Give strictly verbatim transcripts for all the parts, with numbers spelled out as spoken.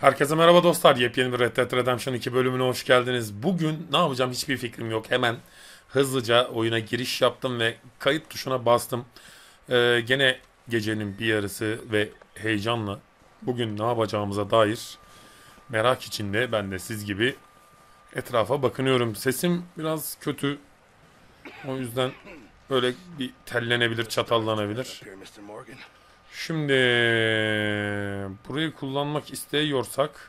Herkese merhaba dostlar. Yepyeni bir Red Dead Redemption iki bölümüne hoş geldiniz. Bugün ne yapacağım hiçbir fikrim yok. Hemen hızlıca oyuna giriş yaptım ve kayıt tuşuna bastım. Ee, gene gecenin bir yarısı ve heyecanla bugün ne yapacağımıza dair merak içinde ben de siz gibi etrafa bakınıyorum. Sesim biraz kötü. O yüzden böyle bir tellenebilir, çatallanabilir. Şimdi burayı kullanmak isteyorsak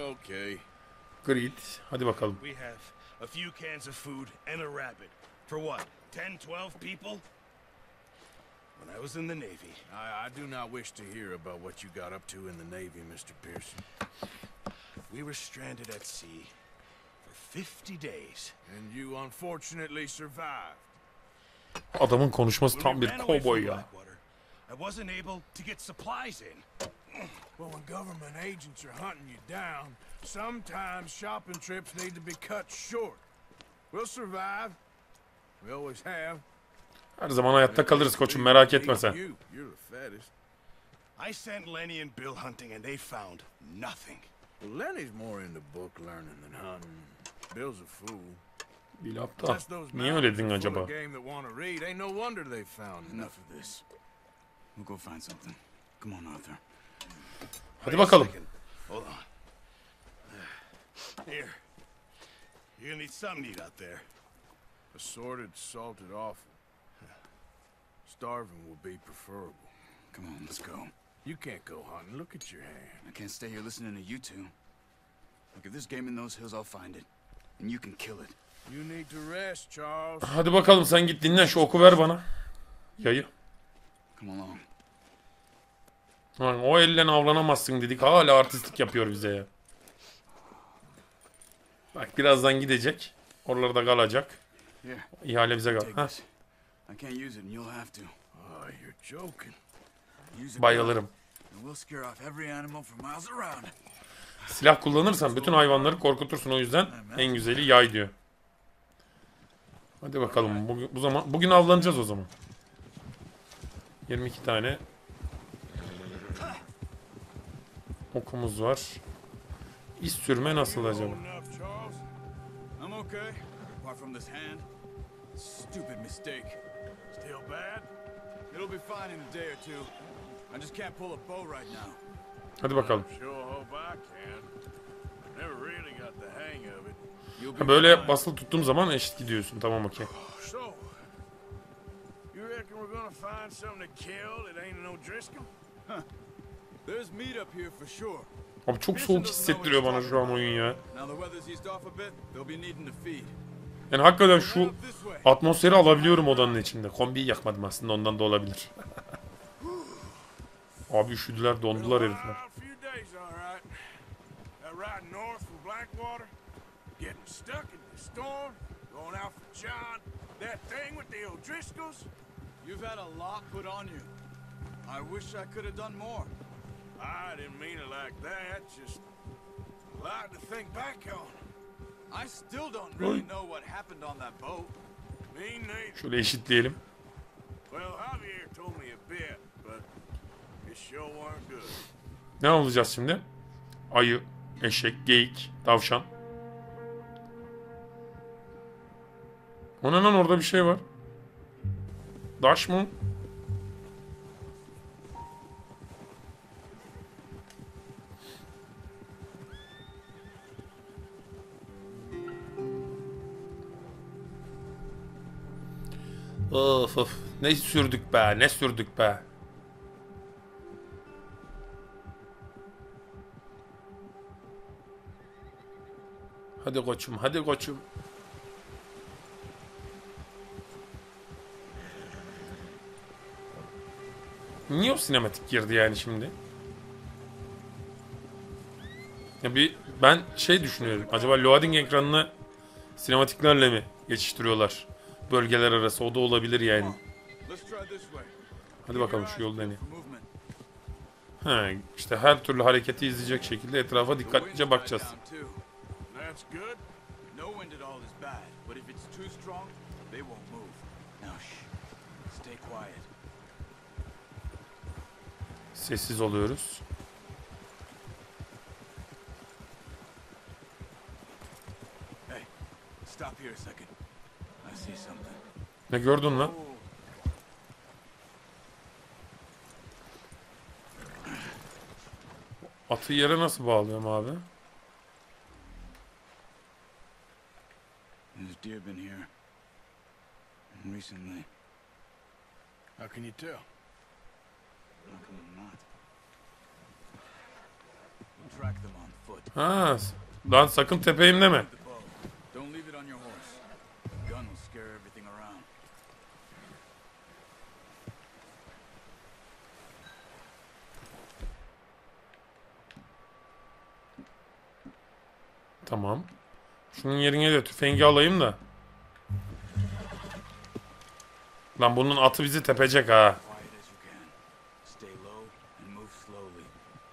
Grid. Hadi bakalım. We have a few cans of food and a rabbit. For what? ten, twelve people? When I was in the Navy. I, I do not wish to hear about what you got up to in the Navy, Mister Pearson. We were stranded at sea for fifty days. And you unfortunately survived. Adamın konuşması When tam we bir ran away kovboy from ya. Blackwater, I wasn't able to get supplies in. Well, when government agents are hunting you down, sometimes shopping trips need to be cut short. We'll survive. We always have. Her zaman hayatta kalırız koçum, merak etme sen. You, you're the fattest. I sent Lenny and Bill hunting and they found nothing. Well, Lenny's more into book learning than hunting. Bill's a fool. Bir aptal. Just those Niye öyle dedin mountains are full acaba? of game that want to read. Ain't no wonder they found Enough of this. We'll go find something. Come on, Arthur. Hadi Wait a bakalım. second. Hold on. Here. You're gonna need some meat out there. assorted, salted offal. Starving will be preferable. Come on, let's go. You can't go hunting. Look at your hand. I can't stay here listening to you two. Look, if there's game in those hills, I'll find it. And you can kill it. You need to rest, Charles. Hadi bakalım, sen git dinlen, şu oku ver bana. Yayı. Come along. Lan o elle avlanamazsın dedik, hala artistlik yapıyor bize ya. Bak birazdan gidecek. Oralarda kalacak. Here, İhale bize kal. take Heh, this. I can't use it and you'll have to. Oh, you're joking. Use it well, bayılırım. and we'll scare off every animal for miles around. Silah kullanırsan bütün hayvanları korkutursun, o yüzden en güzeli yay diyor. Hadi bakalım, bugün, bu zaman bugün avlanacağız o zaman. yirmi iki tane okumuz var. İz sürme nasıl acaba? Old enough, Charles? I'm okay, apart from this hand. Stupid mistake. Still bad? It'll be fine in a day or two. I just can't pull a bow right now. Hadi bakalım. Sure hope I can. Never really got the hang of it. You'll be Ha, böyle fine. basılı tuttuğum zaman eşit gidiyorsun. Tamam, okey. So, you reckon we're gonna find something to kill that ain't no Driscoll? There's meat up here for sure. Abi çok soğuk hissettiriyor bana şu an oyun ya. Now the weather's eased off a bit, they'll be needing to feed. Yani hakikaten şu Head up this way. atmosferi alabiliyorum odanın içinde. Kombiyi yakmadım aslında, ondan da olabilir. Abi üşüdüler, dondular herifler. A few days, all right. That ride north from Blackwater, getting stuck in the storm, going out for John, that thing with the O'Driscolls. You've had a lot put on you. I wish I could have done more. I didn't mean it like that, just a lot to think back on. I still don't really know what happened on that boat. Me neither. Şöyle eşitleyelim. Well, Javier told me a bit, but it sure weren't good. Ne alacağız şimdi? Ayı, eşek, geyik, tavşan. O ne lan, orada bir şey var. Daş mı? Of of. Ne sürdük be, ne sürdük be. Hadi koçum, hadi koçum. Niye o sinematik girdi yani şimdi? Ya bir ben şey düşünüyorum. Acaba loading ekranını sinematiklerle mi geçiştiriyorlar? Bölgeler arası, o da olabilir yani. Let's try this way. Hadi bakalım şu yol deneyim. For movement. He, işte her türlü hareketi izleyecek şekilde etrafa dikkatlice bakacağız. That's good. No wind at all is bad, but if it's too strong, they won't move. Now shh. Stay quiet. Sessiz oluyoruz. Stop here a second. I see something. Ne gördün lan? Atı yere nasıl bağlıyorum abi? There's deer been here recently. How can you tell? How come not? We'll track them on foot. Ha, lan sakın tepeyim deme. The bow. Don't leave it on your horse. The gun will scare everything around. Tamam. Şunun yerine de tüfengi alayım da. Lan bunun atı bizi tepecek ha. Quiet as you can. Stay low and move slowly.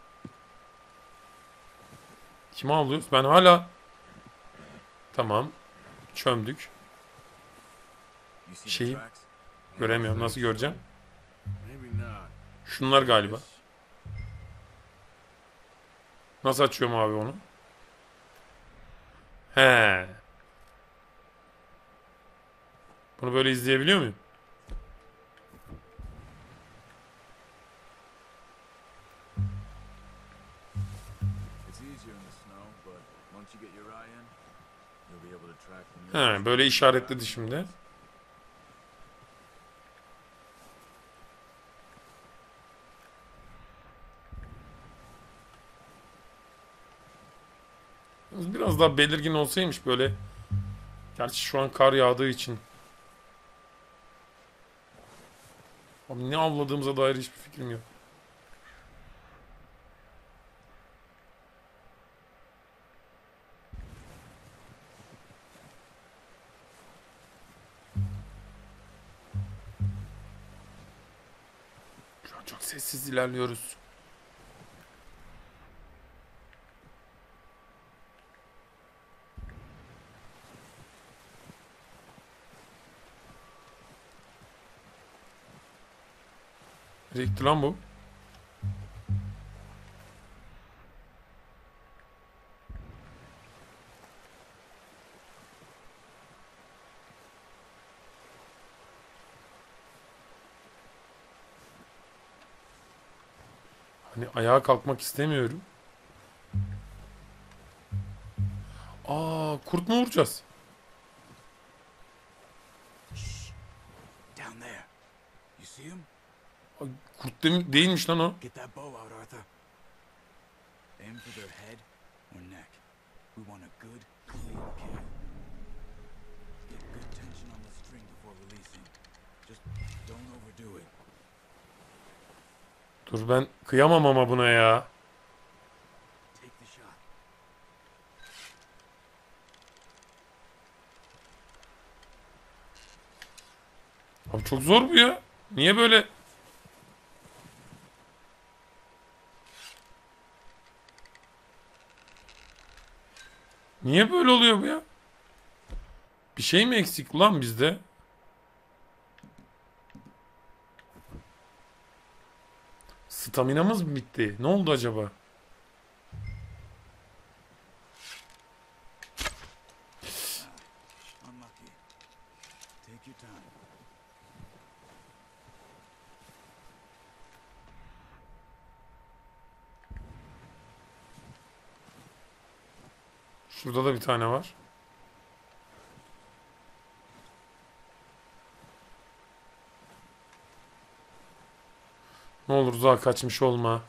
Kimi alıyoruz? Ben hala... Tamam. Çömdük. You see the Şeyi tracks? göremiyorum. Nasıl göreceğim? Maybe not. Şunlar galiba. Nasıl açıyorum abi onu? He. Bunu böyle izleyebiliyor muyum? It's easier in the snow, but once you get your eye in, you'll be able to track them. He, böyle işaretledi şimdi. Biraz daha belirgin olsaymış böyle. Gerçi şu an kar yağdığı için. Abi ne avladığımıza dair hiçbir fikrim yok. Şu an çok sessiz ilerliyoruz. Nereye gitti lan bu? Hani ayağa kalkmak istemiyorum. Aa, kurt mu vuracağız? Down there. You see him? Ay, kurt de- değilmiş lan o. Get that bow out, Arthur. Aim for their head or neck. We want a good, clean kill. Get good tension on the string before releasing. Just don't overdo it. Dur ben kıyamam ama buna ya. Take the shot. Abi çok zor bu ya. Niye böyle? Niye böyle oluyor bu ya? Bir şey mi eksik ulan bizde? Staminamız mı bitti? Ne oldu acaba? Unlucky. Take your time. Şurada da bir tane var. Ne olur uzağa kaçmış olma.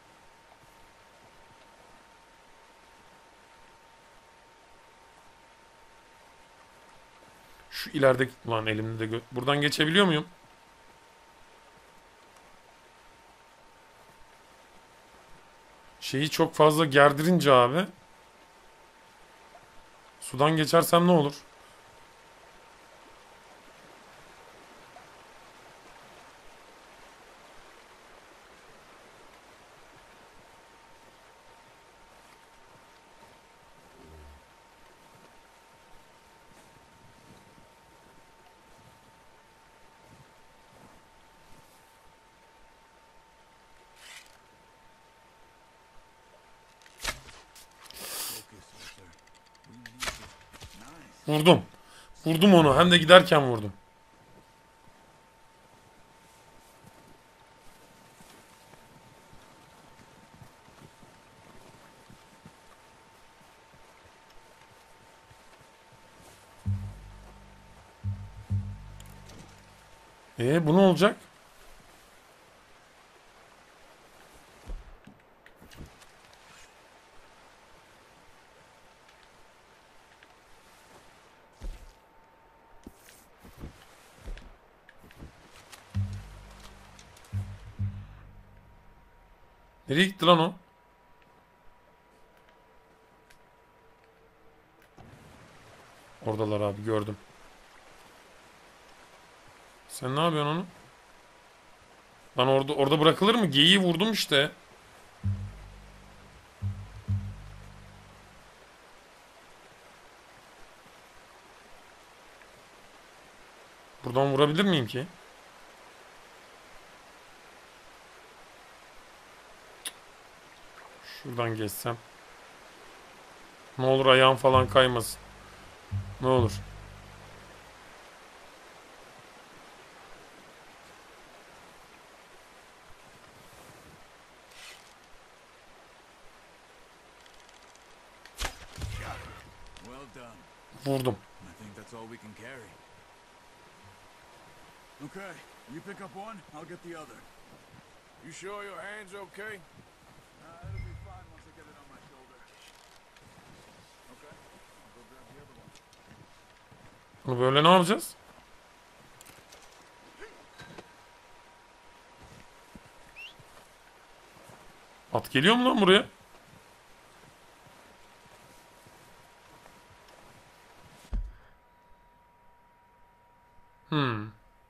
Şu ilerideki... Ulan elimde de... gö- Buradan geçebiliyor muyum? Şeyi çok fazla gerdirince abi... Sudan geçersem ne olur? Focus, Arthur. We need it. Nice. Vurdum. Vurdum onu. Hem de giderken vurdum. Ee, bu ne olacak? Nereye gitti lan o? Oradalar abi, gördüm. Sen ne yapıyorsun onu? Lan orada orada bırakılır mı? Geyiği vurdum işte. Buradan vurabilir miyim ki? Şuradan geçsem. Ne olur ayağım falan kaymasın. Ne olur. Well done. Vurdum. I think that's all we can carry. Okay, you pick up one, I'll get the other. You sure your hand's okay? Uh, it'll be fine once I get it on my shoulder. Okay, I'll go grab the other one. Bunu böyle ne yapacağız? At geliyor mu lan buraya? Hmm.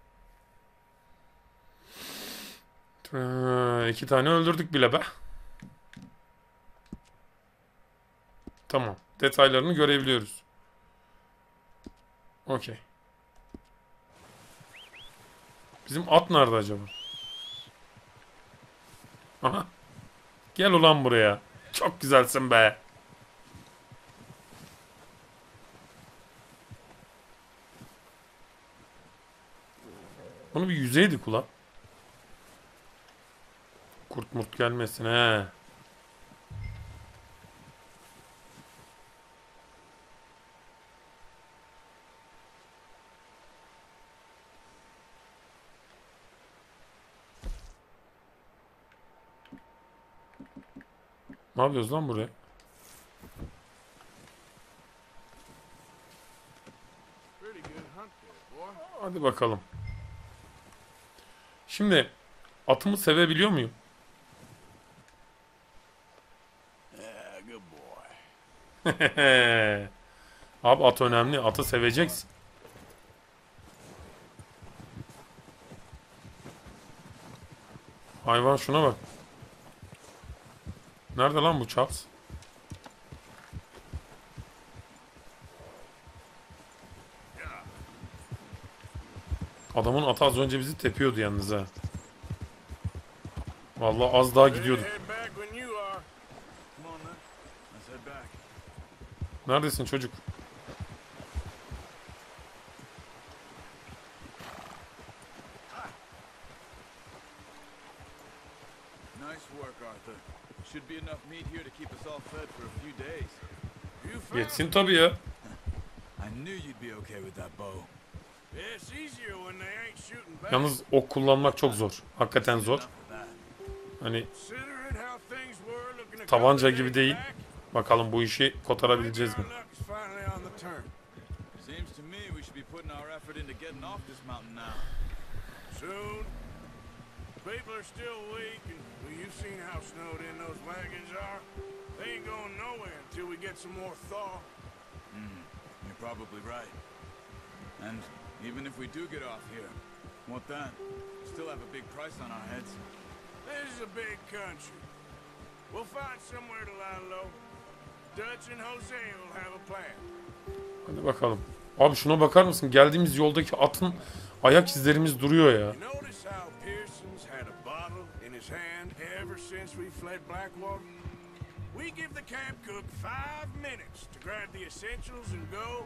Ee, iki tane öldürdük bile be. Tamam. Detaylarını görebiliyoruz. Okey. Bizim at nerede acaba? Aha. Gel ulan buraya. Çok güzelsin be. Bunu bir yüzeydik ulan. Kurt murt gelmesin he. Ne yapıyoruz lan buraya? Pretty good hunt there, boy. Hadi bakalım. Şimdi atımı sevebiliyor muyum? Yeah, good boy. Abi at önemli. Atı seveceksin. Hayvan şuna bak. Nerede lan bu Charles? Adamın atı az önce bizi tepiyordu yalnız ha. Vallahi az daha gidiyorduk. Head back when you are. Come on then, let's head back. Neredesin çocuk? Nice work, Arthur. Should be enough meat here to keep us all fed for a few days. You found Yetsin tabii ya. I knew you'd be okay with that bow. Yeah, it's easier when they ain't shooting back. Yalnız ok kullanmak çok zor. Hakikaten zor. Enough of that. Hani Considering how things were looking a tabanca couple gibi days değil. back, Bakalım bu işi maybe kotarabileceğiz mi? our luck is finally on the turn. Seems to me we should be putting our effort into getting off this mountain now. Soon. People are still weak, and well, you've seen how snowed in those wagons are. They ain't going nowhere until we get some more thaw. Hmm, you're probably right. And even if we do get off here, what then? Still have a big price on our heads. This is a big country. We'll find somewhere to lie low. Dutch and Jose will have a plan. Hadi bakalım. Abi şuna bakar mısın? Geldiğimiz yoldaki atın ayak izlerimiz duruyor ya. You notice how Pearson's had a bottle in his hand ever since we fled Blackwater? We give the camp cook five minutes to grab the essentials and go,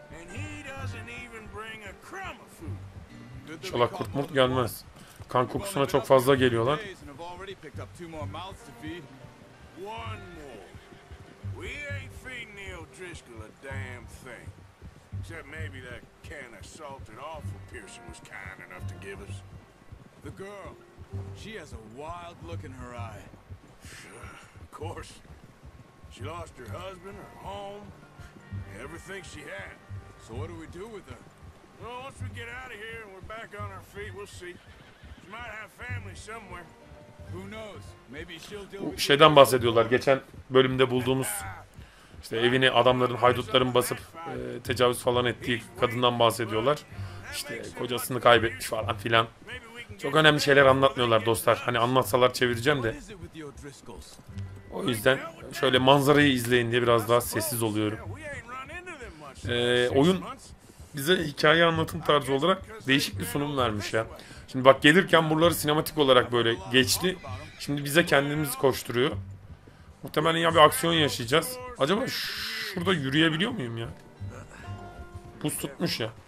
And he doesn't even bring a crumb of food. Good that we İnşallah caught kurt more murt than gelmez. one. Kan We've kokusuna only çok been fazla up here geliyorlar. two days and have already picked up two more mouths to feed. One more. We ain't feeding Neil Driscoll a damn thing. Except maybe that can of salted offal Pearson was kind enough to give us. The girl, she has a wild look in her eye. Of course. She lost her husband, her home, everything she had. So what do we do with her? Well, once we get out of here and we're back on our feet, we'll see. She might have family somewhere. Who knows? Maybe she'll deal Bu with şeyden bahsediyorlar. Geçen bölümde bulduğumuz işte evini adamların, haydutların basıp e, tecavüz falan ettiği kadından bahsediyorlar. İşte kocasını kaybetmiş falan filan. Çok önemli şeyler anlatmıyorlar dostlar. Hani anlatsalar çevireceğim de. What is it with your Driscolls? O yüzden şöyle manzarayı izleyin diye biraz daha sessiz oluyorum. Ee, oyun bize hikaye anlatım tarzı olarak değişik bir sunum vermiş ya. Şimdi bak gelirken buraları sinematik olarak böyle geçti. Şimdi bize kendimiz koşturuyor. Muhtemelen ya bir aksiyon yaşayacağız. Acaba şurada yürüyebiliyor muyum ya? Buz tutmuş ya.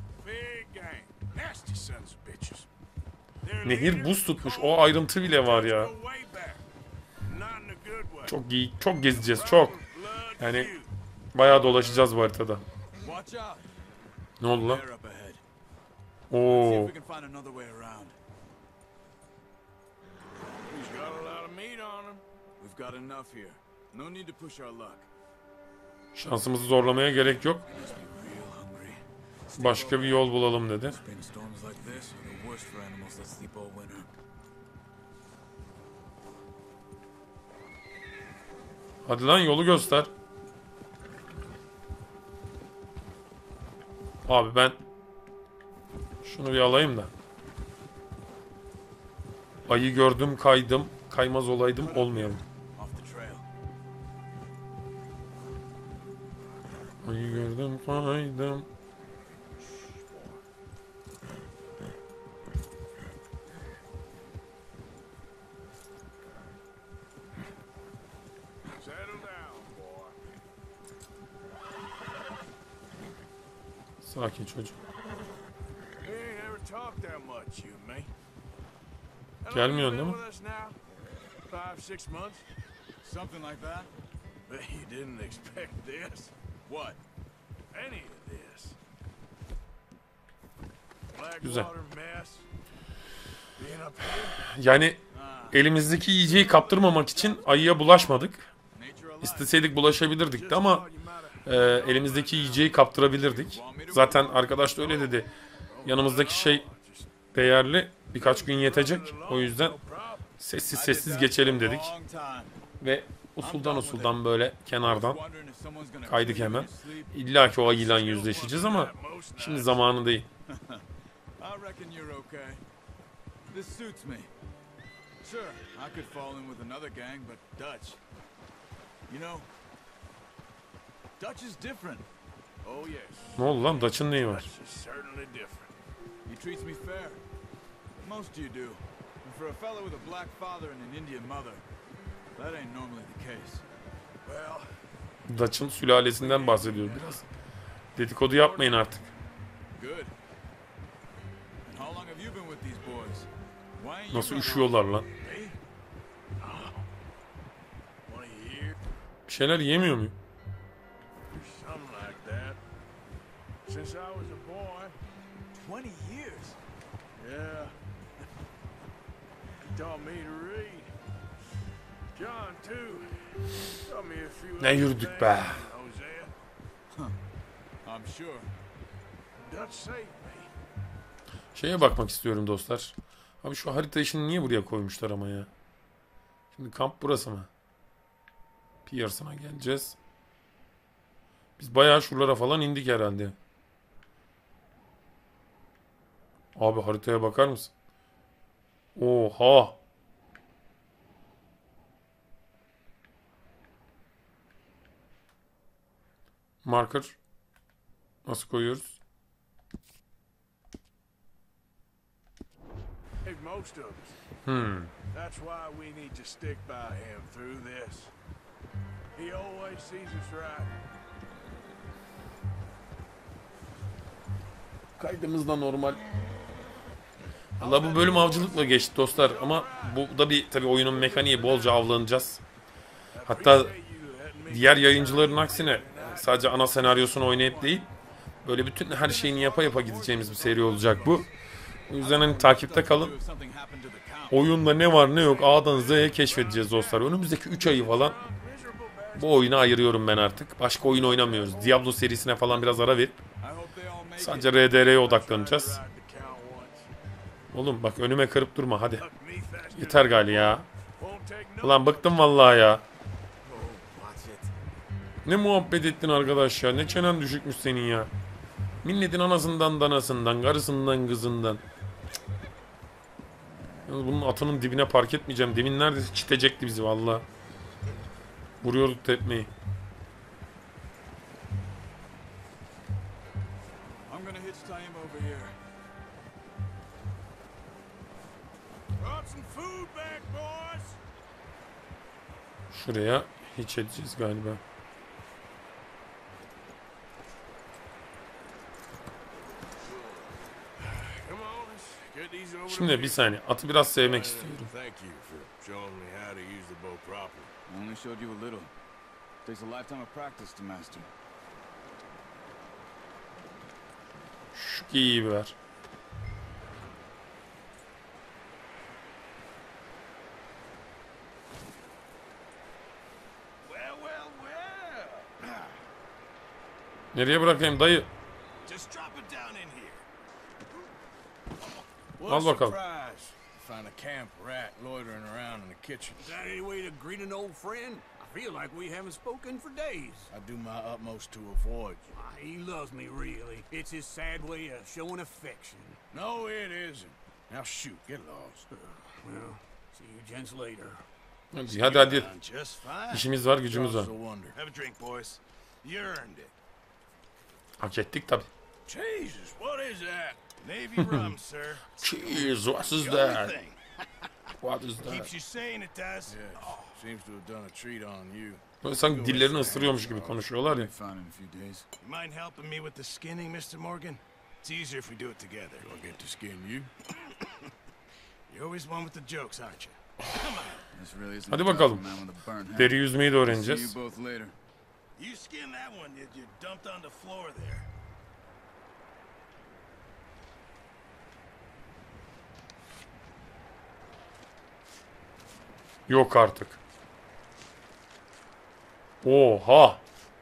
Nehir buz tutmuş. O ayrıntı bile var ya. Çok iyi, çok gezeceğiz, çok. Yani bayağı dolaşacağız bu haritada. Watch out. Ne oldu lan? They're up ahead. See Oo. if we can find another way around. He's got a lot of meat on him. We've got enough here. No need to push our luck. Şansımızı zorlamaya gerek yok. Must be real hungry. Başka bir yol bulalım dedi. Spring storms like this are the worst for animals that sleep all winter. Hadi lan yolu göster. Abi ben şunu bir alayım da. Ayı gördüm kaydım. Kaymaz olaydım olmayalım. Off the trail. Ayı gördüm kaydım. Settle down, boy. Sakin çocuk. We ain't ever talked that much, you and me. How long Gelmiyorsun you değil been mi? with us now? Five, six months? Something like that? Bet you didn't expect this. What? Any of this. Güzel. Blackwater mess. Being up here. Yani elimizdeki yiyeceği kaptırmamak için ayıya bulaşmadık. Nature alive. İsteseydik bulaşabilirdik de ama e, elimizdeki yiyeceği kaptırabilirdik. Zaten arkadaş da öyle dedi. Yanımızdaki şey değerli. Birkaç gün yetecek. O yüzden sessiz sessiz geçelim dedik. Long time. Ve usuldan usuldan böyle kenardan Wondering if someone's gonna kaydık kill you hemen. when you sleep. İlla ki o ayıyla yüzleşeceğiz ama şimdi zamanı değil. I reckon you're okay. This suits me. Sure, I could fall in with another gang, but Dutch. You know, Dutch is different. Oh yes. Ne oldu lan? Dutch'ın neyi var? Dutch is certainly different. He treats me fair. Most you do. And for a fellow with a black father and an Indian mother, that ain't normally the case. Well, Dutch'ın sülalesinden bahsediyor biraz. Dedikodu yapmayın artık. Good. And how long have you been with these boys? Why ain't you Nasıl run üşüyorlar lan? me? Oh. twenty years? Bir şeyler yemiyor muyum? Something like that. Since I was a boy. twenty years? Yeah. He taught me to read. John, too. Taught me a few Ne little yürüdük things, be. Hosea. I'm sure. Dutch saved me. Şeye bakmak istiyorum dostlar. Abi şu harita işini niye buraya koymuşlar ama ya? Şimdi kamp burası mı? Pearson'a geleceğiz. Biz bayağı şuralara falan indik herhalde. Abi haritaya bakar mısın? Oha! Marker nasıl koyuyoruz? Like most of us. Hmm. That's why we need to stick by him through this. He always sees us right. Kaydımız da normal. Valla bu bölüm avcılıkla geçti dostlar ama bu da bir tabi oyunun mekaniği, bolca avlanacağız. Hatta diğer yayıncıların aksine sadece ana senaryosunu oynayıp değil, böyle bütün her şeyini yapa yapa gideceğimiz bir seri olacak bu. O yüzden hani takipte kalın. Oyunda ne var ne yok A'dan Z'ye keşfedeceğiz dostlar. Önümüzdeki üç ayı falan bu oyuna ayırıyorum ben artık. Başka oyun oynamıyoruz. Diablo serisine falan biraz ara verip sadece R D R'ye odaklanacağız. Oğlum bak önüme kırıp durma hadi. Yeter gali ya. Ulan bıktım vallahi ya. Ne muhabbet ettin arkadaş ya. Ne çenen düşükmüş senin ya. Milletin anasından danasından, karısından kızından. Yalnız bunun atının dibine park etmeyeceğim. Demin neredeyse çitecekti bizi vallahi. Vuruyorduk tepmeyi. Şuraya hiç edeceğiz galiba. Şimdi bir saniye. Atı biraz sevmek istiyorum. Şu giyiyi bir ver. Nereye bırakayım dayı? Al bakalım. Find a camp rat loitering around in the kitchen. Is that any way to greet an old friend? I feel like we haven't spoken for days. I do my utmost to avoid you. Ah, he loves me, really. It's his sad way of showing affection. No, it isn't. Now shoot, get lost. Well, see you gents later. Hadi hadi. hadi. Just fine. İşimiz var, gücümüz var. Also wonder. Have a drink, boys. You earned it. Hak ettik tabi. Jesus, what is that? Navy rum, sir. Cheers, what is The that? only thing. What is Keeps that? you sane, it does. Yes, seems to have done a treat on you. Böyle sanki dillerini ısırıyormuş gibi konuşuyorlar ya. Fine in a few days. You mind helping me with the skinning, Mister Morgan? It's easier if we do it together. Do I get to skin you? You're always one with the jokes, aren't you? This really isn't Hadi a job bakalım. for a man with a burnt hand. Deri yüzmeyi de See you öğreneceğiz. both later. You skinned that one, did you? Dumped on the floor there. Yok artık. Oha.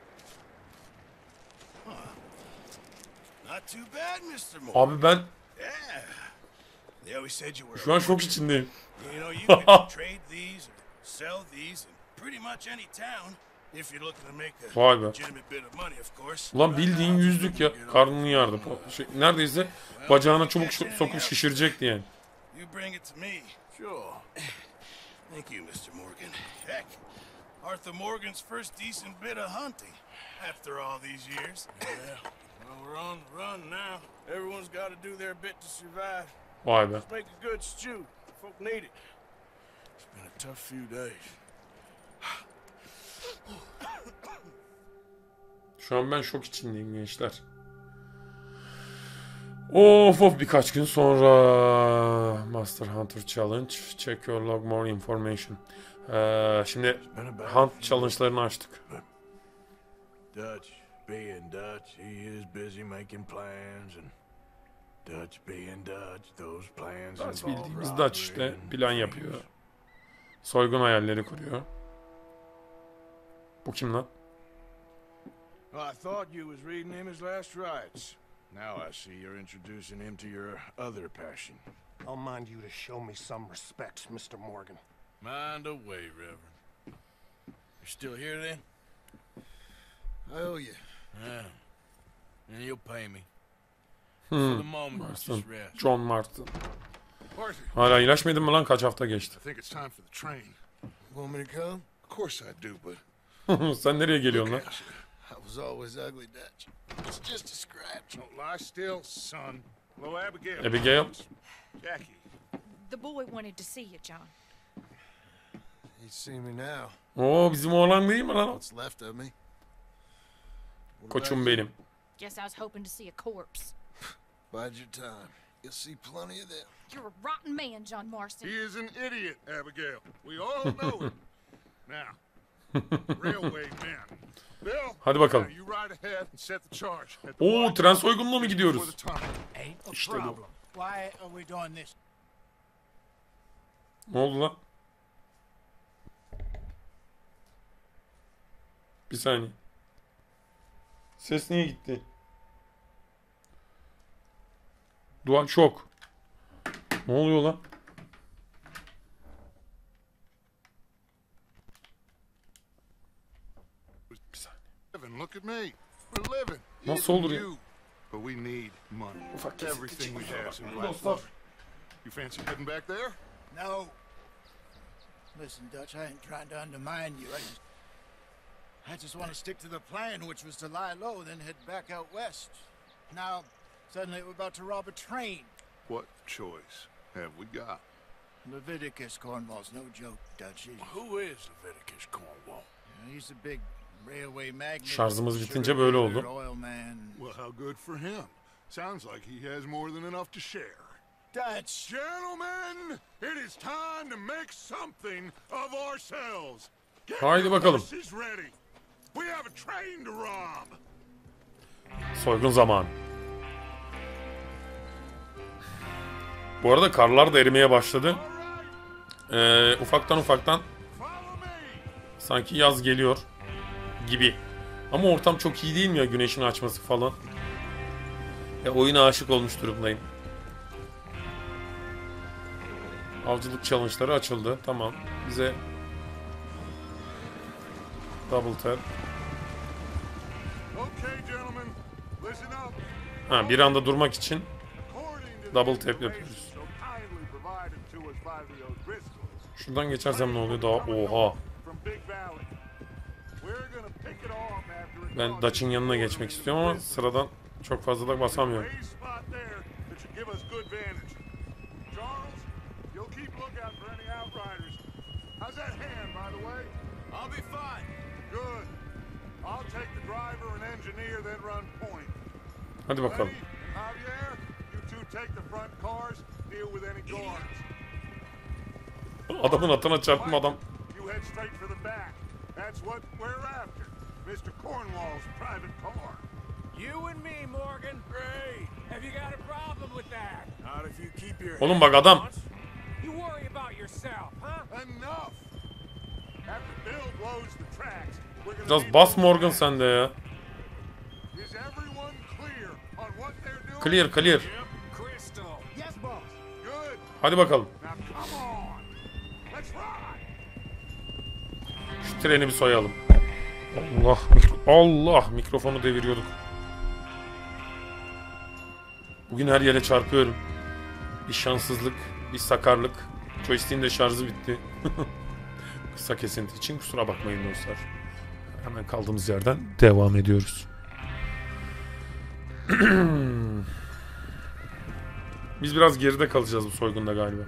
Not too bad, Mister Morgan. Abi ben Yeah. They always said you were. şu an şok içindeyim. You know, you can trade these or sell these in pretty much any town if you're looking to make a Vay be. legitimate bit of money, of course. Ulan bildiğin yüzlük ya. Karnını yardı. Şey, neredeyse bacağına çubuk şo- sokup şişirecekti yani. You bring it to me. Sure. Thank you, Mister Morgan. Heck, Arthur Morgan's first decent bit of hunting after all these years. Yeah. Well, we're on the run now. Everyone's got to do their bit to survive. Vay be. Let's make a good stew. Folk need it. It's been a tough few days. Şu an ben şok içindeyim gençler. Of of birkaç gün sonra Master Hunter Challenge. Check your log more information. Ee, şimdi Hunt Challenge'larını açtık. Dutch, being Dutch, he is busy making plans and Dutch being Dutch, those plans Dutch involve bildiğimiz robbery Dutch işte and plan things. yapıyor. Soygun hayalleri kuruyor. Bu kim lan? Well, I thought you was reading him his last rites. Now I see you're introducing him to your other passion. I'll mind you to show me some respect, Mister Morgan. Mind away, Reverend. You're still here then? I owe you. Yeah. And you'll pay me. Hmm. For the moment, Marston. just rest. John Marston. Arthur, Hala iyileşmedin mi lan? Kaç hafta geçti? I think it's time for the train. Want me to come? Of course I do, but Sen nereye geliyorsun lan? I was always ugly, Dutch. It's just a scratch. don't lie still, son. Hello, Abigail. Abigail. Jackie. The boy wanted to see you, John. He'd see me now. Oo bizim oğlan değil mi lan? o? What's left of me? Koçum benim. Guess I was hoping to see a corpse. Bide your time. You'll see plenty of them. You're a rotten man, John Marston. He is an idiot, Abigail. We all know it. Now, railway men. Bill, Hadi bakalım. now you ride ahead and set the charge. At the Oo, wide tren gate soygununa mı before gidiyoruz? the tunnel. Ain't a İşte bu. problem. Why are we doing this? Ne oldu lan? Bir saniye. Ses niye gitti? Dual şok. Ne oluyor lan? Bir saniye. Living, look at me. We're living. Nasıl olur ya? You. But we need money. Ufak kesinti Everything we çıkmış have in olabilir. Blackwater. Dostlar. You fancy heading back there? No. Listen, Dutch, I ain't trying to undermine you. I just... I just want to stick to the plan, which was to lie low, then head back out west. Now, suddenly we're about to rob a train. What choice have we got? Leviticus Cornwall's no joke, Dutch. He's, Who is Leviticus Cornwall? you know, he's a big railway magnate. Şarjımız bitince sugar böyle dealer, oldu. Oil man. Well, how good for him. Sounds like he has more than enough to share. Dutch! Gentlemen, it is time to make something of ourselves. Get Haydi your bakalım. horses ready. We have a train to rob. Soygun zamanı. Bu arada karlar da erimeye başladı. Ee, ufaktan ufaktan Follow me. sanki yaz geliyor gibi. Ama ortam çok iyi değil mi ya, güneşin açması falan. Ya oyuna aşık olmuş durumdayım. Avcılık challenge'ları açıldı. Tamam. Bize double tap. Okay, gentlemen, listen up. Ha, bir anda durmak için According to Double the tap information yapıyoruz. so kindly provided to us by the O'Driscolls, şuradan geçersem ne oluyor? Daha oha. from Big Valley. We're gonna pick it off after it Ben crosses Dutch'ın yanına the geçmek border istiyorum ama into the sıradan çok fazla da basamıyorum. raised spot there that should give us good vantage. Charles, you'll keep lookout for any outriders. How's that hand, by the way? I'll be fine. Good. I'll take the driver and engineer, then run point. Hadi bakalım. Lenny, Javier, you two take the front cars, deal with any guards. Adamın atına çarptım adam. You head straight for the back. That's what we're after. Mister Cornwall's private car. You and me, Morgan. Great. Have you got a problem with that? Not if you keep your Oğlum bak adam. You worry about yourself, huh? enough. After Bill blows the tracks, we're gonna Biraz need bas more Morgan men. sen de ya. Is everyone clear on what they're doing? Clear clear. Crystal. Yes, boss. Good. Hadi bakalım. Now come on. Let's ride. Şu treni bir soyalım. Allah mikro Allah mikrofonu deviriyorduk. Bugün her yere çarpıyorum. Bir şanssızlık, bir sakarlık. Joystick'in de şarjı bitti. Kısa kesinti için kusura bakmayın dostlar. Hemen kaldığımız yerden devam ediyoruz. Biz biraz geride kalacağız bu soygunda galiba.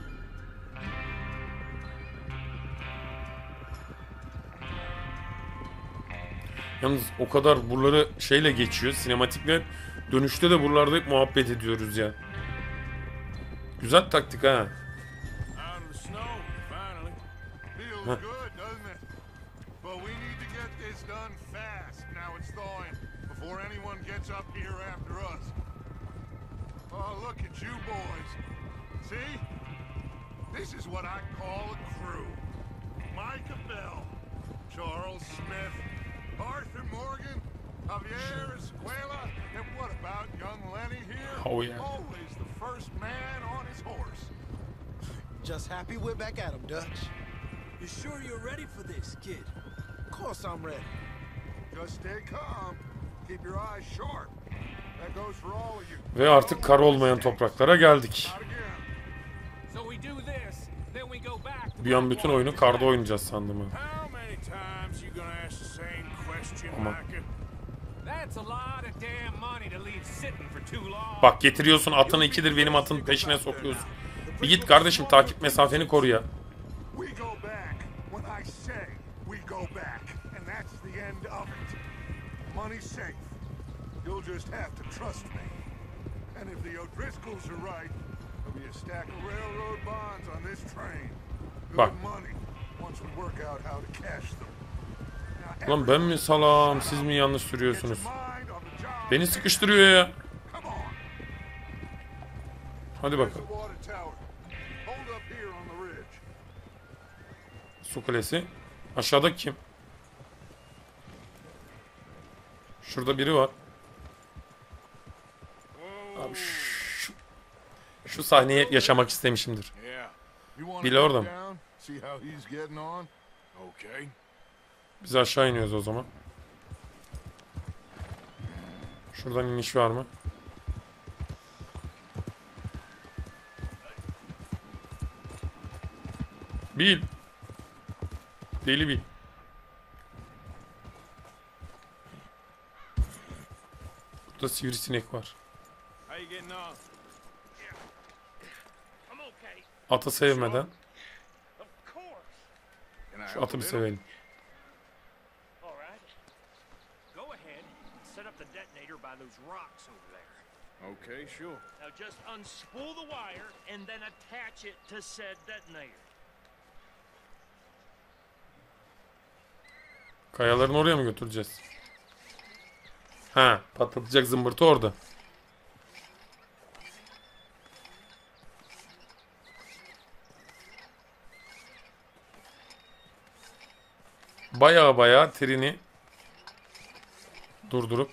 Yalnız o kadar buraları şeyle geçiyor, sinematikle. Dönüşte de buralarda hep muhabbet ediyoruz ya. Güzel taktik ha. Out of the snow, finally. Feels Huh. good, doesn't it? But we need to get this done fast. Now it's thawing before anyone gets up here after us. Oh, look at you boys. See? This is what I call a crew. Micah Bell, Charles Smith, Arthur Morgan, Javier Escuela, and what about young Lenny here? Oh, yeah. Always the first man on his horse. Just happy we're back at him, Dutch. You sure you're ready for this, kid? Of course I'm ready. Just stay calm. Keep your eyes sharp. That goes for all of you. Ve artık kar olmayan topraklara geldik. Not again. So we do this, then we go back to Bir an bütün oyunu karda oynayacağız sandım ha. How many times you gonna ask the same question, Aman. Micah? That's a lot of damn money to leave sitting for too long. Bak getiriyorsun atını ikidir benim atın peşine sokuyorsun. Bir git kardeşim, takip mesafeni koru ya. We go back when I say we go back, and that's the end of it. Money's safe. You'll just have to trust me. And if the O'Driscolls are right, there'll be a stack of railroad bonds on this train. Good Bak. money once we work out how to cash them. Now, Lan ben mi salam, siz mi yanlış get sürüyorsunuz? your mind on the job. Beni sıkıştırıyor ya. Come on. Hadi There's bakalım. the water tower. Hold up here on the ridge. Su kulesi. Aşağıda kim? Şurada biri var. Abi şu, şu sahneyi hep yaşamak istemişimdir. Yeah. You want Bile to orada come mı? down, see how he's getting on? Okay. Biz aşağı iniyoruz o zaman. Şuradan iniş var mı? Bil. Deli bil. Burada sivrisinek var. How you getting on? I'm okay. Atı sevmeden Of course. Can I şu help atı a bir little? sevelim. All right. Go ahead and set up the detonator by those rocks over there. Okay, sure. Now just unspool the wire and then attach it to said detonator. Kayaların oraya mı götüreceğiz? Ha, patlatacak zımbırtı orada. Baya baya treni durdurup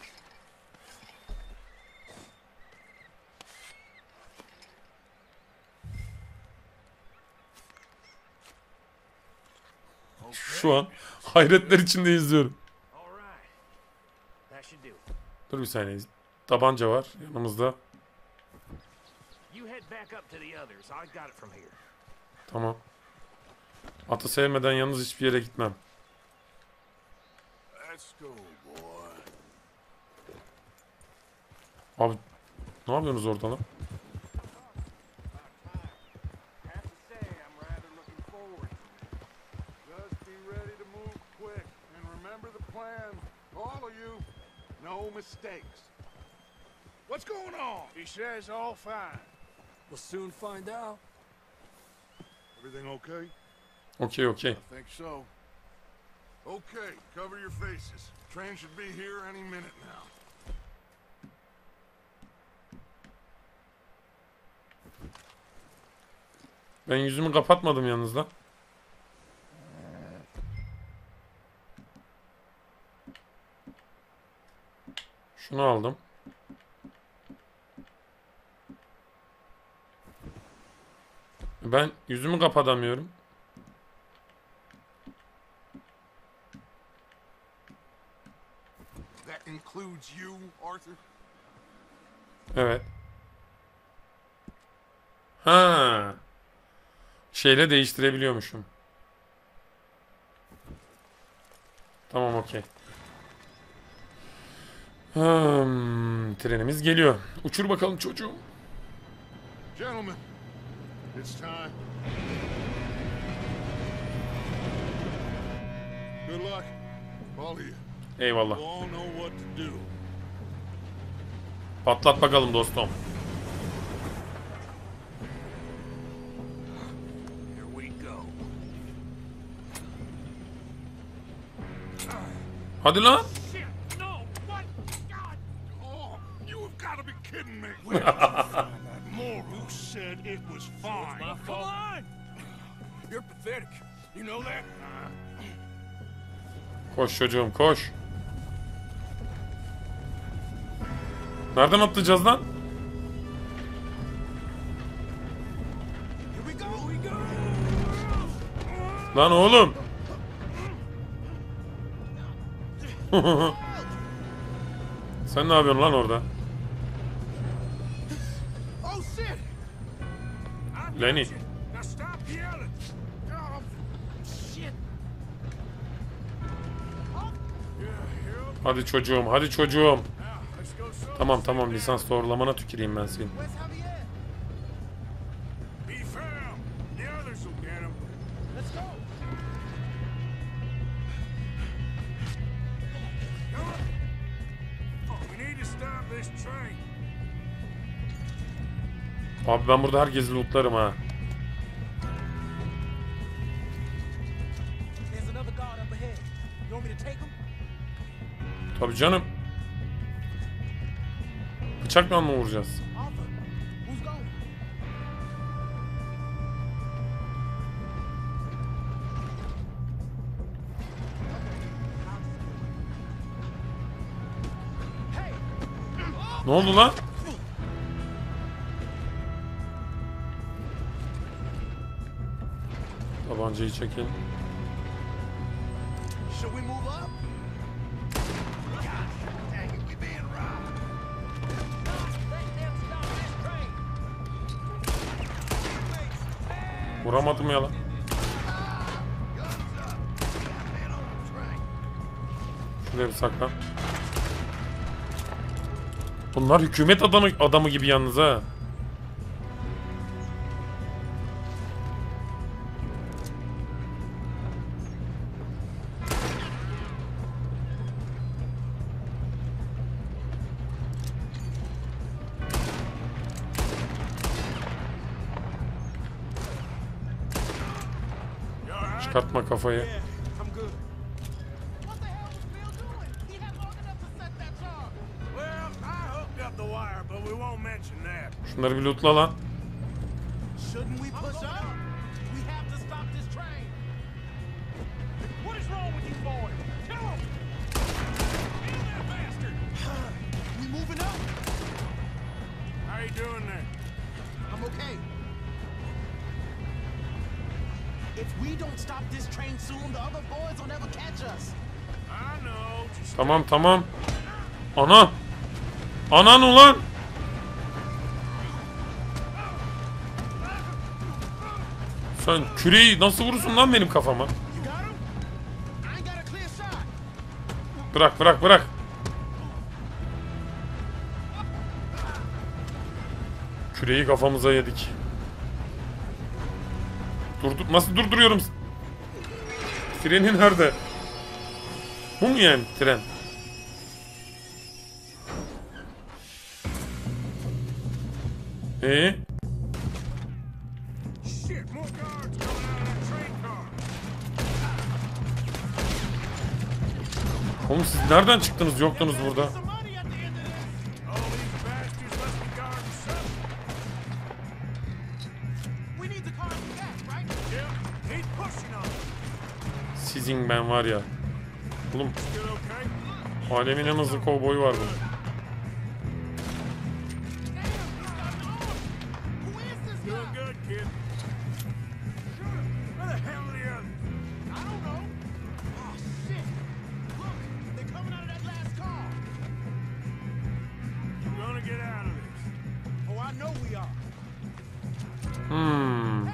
şu an hayretler içinde izliyorum. All right. That should do it. Dur bir saniye. Tabanca var yanımızda. You head back up to the others. I got it from here. Tamam. Atı sevmeden yalnız hiçbir yere gitmem. Let's go, boy. Abi ne yapıyorsunuz orada lan? Have to say, I'm rather looking forward. Just be ready to move quick, and remember the plan, all of you. No mistakes. What's going on? He says all fine. We'll soon find out. Everything okay? Okey okey. I think so. Okay, cover your faces. Train should be here any minute now. Ben yüzümü kapatmadım yalnız lan. Şunu aldım. Ben yüzümü kapatamıyorum. That includes you, Arthur? Evet. Ha. Şeyle değiştirebiliyormuşum. Tamam okey. Hmm, trenimiz geliyor. Uçur bakalım çocuğum. Gentlemen, it's time. Good luck, all of you. Eyvallah. You all know what to do. Patlat bakalım dostum. Here we go. Hadi lan. Shit! No! What? God! Oh, you have got to be kidding me. More who said it was fine. Come on! You're pathetic. You know that? Koş çocuğum koş. Nereden atlayacağız lan? Here we go! Here we go! Lan oğlum. Sen ne yapıyorsun lan orada? Oh shit! Lenny. Now stop yelling! Oh, shit! Hadi çocuğum hadi çocuğum. Now, let's go slow. Tamam tamam lisans doğrulamana tüküreyim ben senin. Where's Javier? Be firm. The others will get him. Let's go. Come on. Oh, we need to stop this train. Abi ben burada herkesi lootlarım ha. Tabii canım. Bıçakla mı vuracağız? Ne oldu lan? Tabancayı çekin. Vuramadım ya lan. Şuraya bir saklan. Bunlar hükümet adamı adamı gibi yalnız ha. Çıkartma kafayı. Şunları bir lootla lan. Tamam tamam. Ana. Anan ulan. Sen küreği nasıl vurursun lan benim kafama? Bırak bırak bırak. Küreği kafamıza yedik. Durdur nasıl durduruyorum? Freni nerede? Bu mu yani tren? Ee? Oğlum siz nereden çıktınız? Yoktunuz burada. Sizin ben var ya. Oğlum. Alemin en hızlı kovboyu var bunun. Hmm.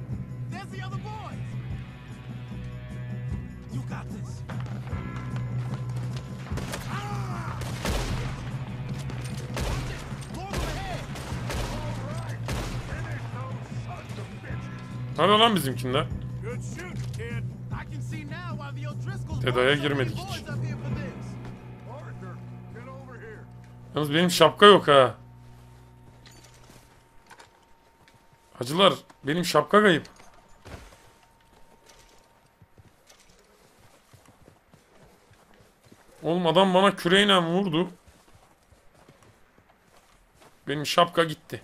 Hadi lan bizimkiler. Deda'ya girmedik hiç. Yalnız benim şapka yok ha. Hacılar benim şapka kayıp. Oğlum adam bana küreğle vurdu. Benim şapka gitti.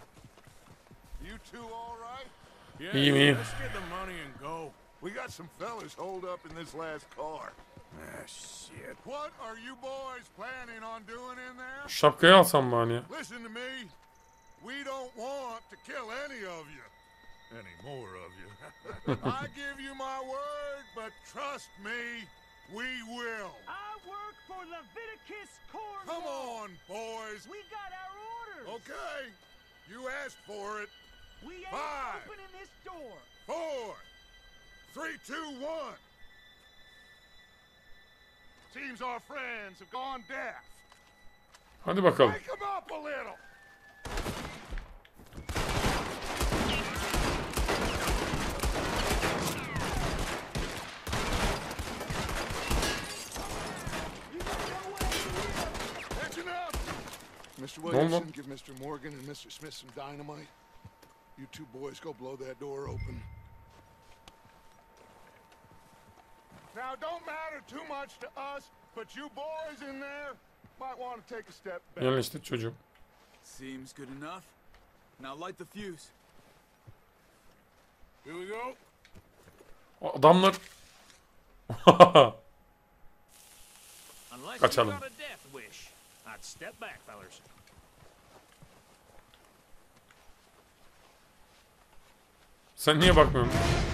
İyiyim iyiyim. We got some fellas holed up in this last car. Ah, shit. What are you boys planning on doing in there? Şapkayı alsam bari ya. Listen to me. We don't want to kill any of you. Any more of you. I give you my word, but trust me, we will. I work for Leviticus Cornwall. Come on, boys. We got our orders. Okay. You asked for it. We ain't Five. opening this door. Four. Three, two, one. Seems our friends have gone deaf. Hadi bakalım. Wake them up a little. Mister Williamson, give Mister Morgan and Mister Smith some dynamite. You two boys go blow that door open. Now, don't matter too much to us, but you boys in there might want to take a step back. Yerleştir çocuğum. Seems good enough. Now light the fuse. Here we go. Adamlar. Unless Kaçalım. you got a death wish, I'd step back, fellers. Sen niye bakmıyorsun?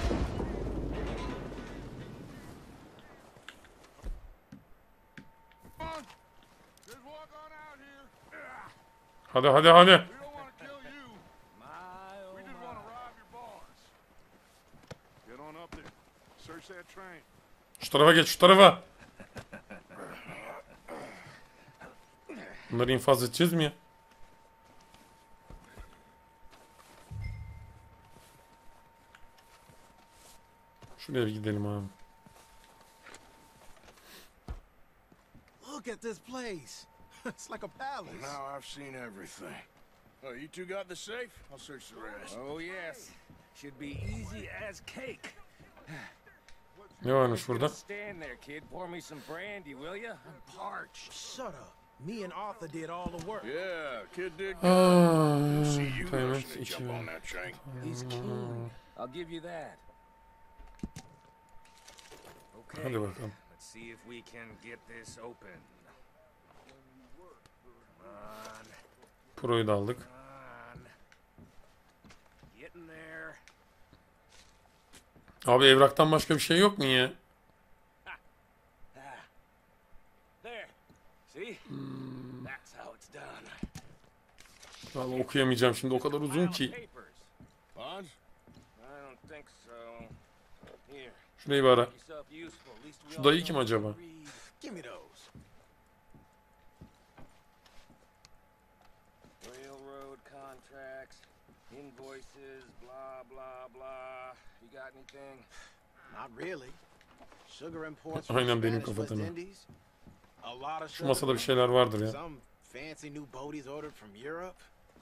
Come on. Just walk on out here. Hadi hadi hadi. We don't want to kill you. We just want to rob your boss. Get on up there. Search that train. Şu tarafa geç, şu tarafa. Bunları infaz edeceğiz mi ya? Şuraya bir gidelim abi. Look at this place. It's like a palace. Now I've seen everything. Oh, you two got the safe? I'll search the rest. Oh, yes. Should be easy as cake. Ne varmış burada? Stand there, kid. Pour me some brandy, will ya? I'm parched. Shut up. Me and Arthur did all the work. Yeah, kid did. Aa, See you payment rushing to iki. jump on that train. He's keen. I'll give you that. Okay. Hadi bakalım. Let's see if we can get this open. Come on. Pro'yu da aldık. Come on. Get in there. Abi evraktan başka bir şey yok mu ya? Ah. There. See? That's how it's done. Vallahi okuyamayacağım şimdi, o kadar uzun ki. Papers. Bonds? I don't think so. Here. Şurayı bir ara. Yourself useful. At least we Şu all dayı know kim how acaba? to read. Give me those. Railroad contracts, invoices, blah blah blah. You got anything? Not really. Sugar imports Aynen from benim Spanish kafa West tanı. Indies. A lot of Şu sugar. masada bir şeyler vardır ya. Some fancy new boaties ordered from Europe.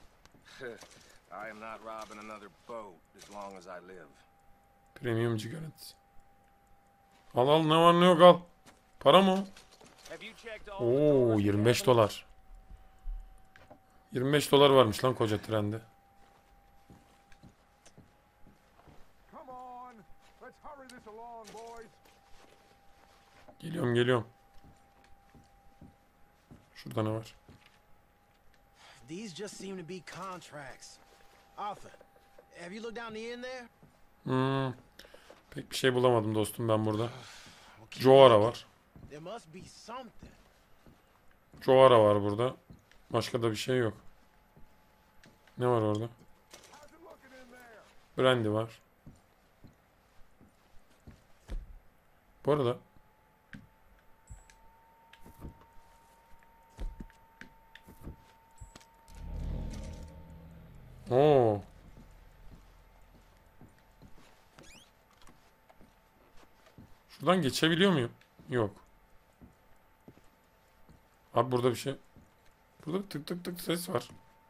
I am not robbing another boat as long as I live. Premium cigaret. Al al, ne var ne yok al. Para mı o? Have you checked all the Oo, doors, yirmi beş Captain? dolar. yirmi beş dolar varmış lan koca trende. Come on. Let's hurry this along, boys. Geliyorum geliyorum. Şurada ne var? These just seem to be contracts. Arthur, have you looked down the end there? Hmm, pek bir şey bulamadım dostum ben burada. Joara var. There must be something. Joara var burada. Başka da bir şey yok. Ne var orada? Brandy var. Bu arada Oo. Şuradan geçebiliyor muyum? Yok. Abi burada bir şey. Burada tık tık tık ses var.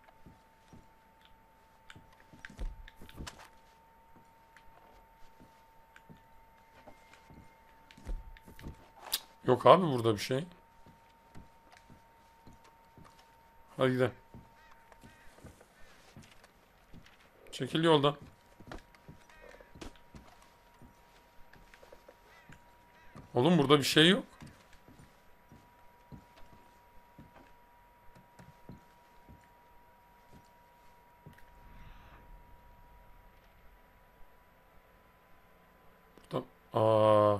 Yok abi burada bir şey. Hadi gidelim. Çekil yoldan. Oğlum burada bir şey yok. Burada... Aa.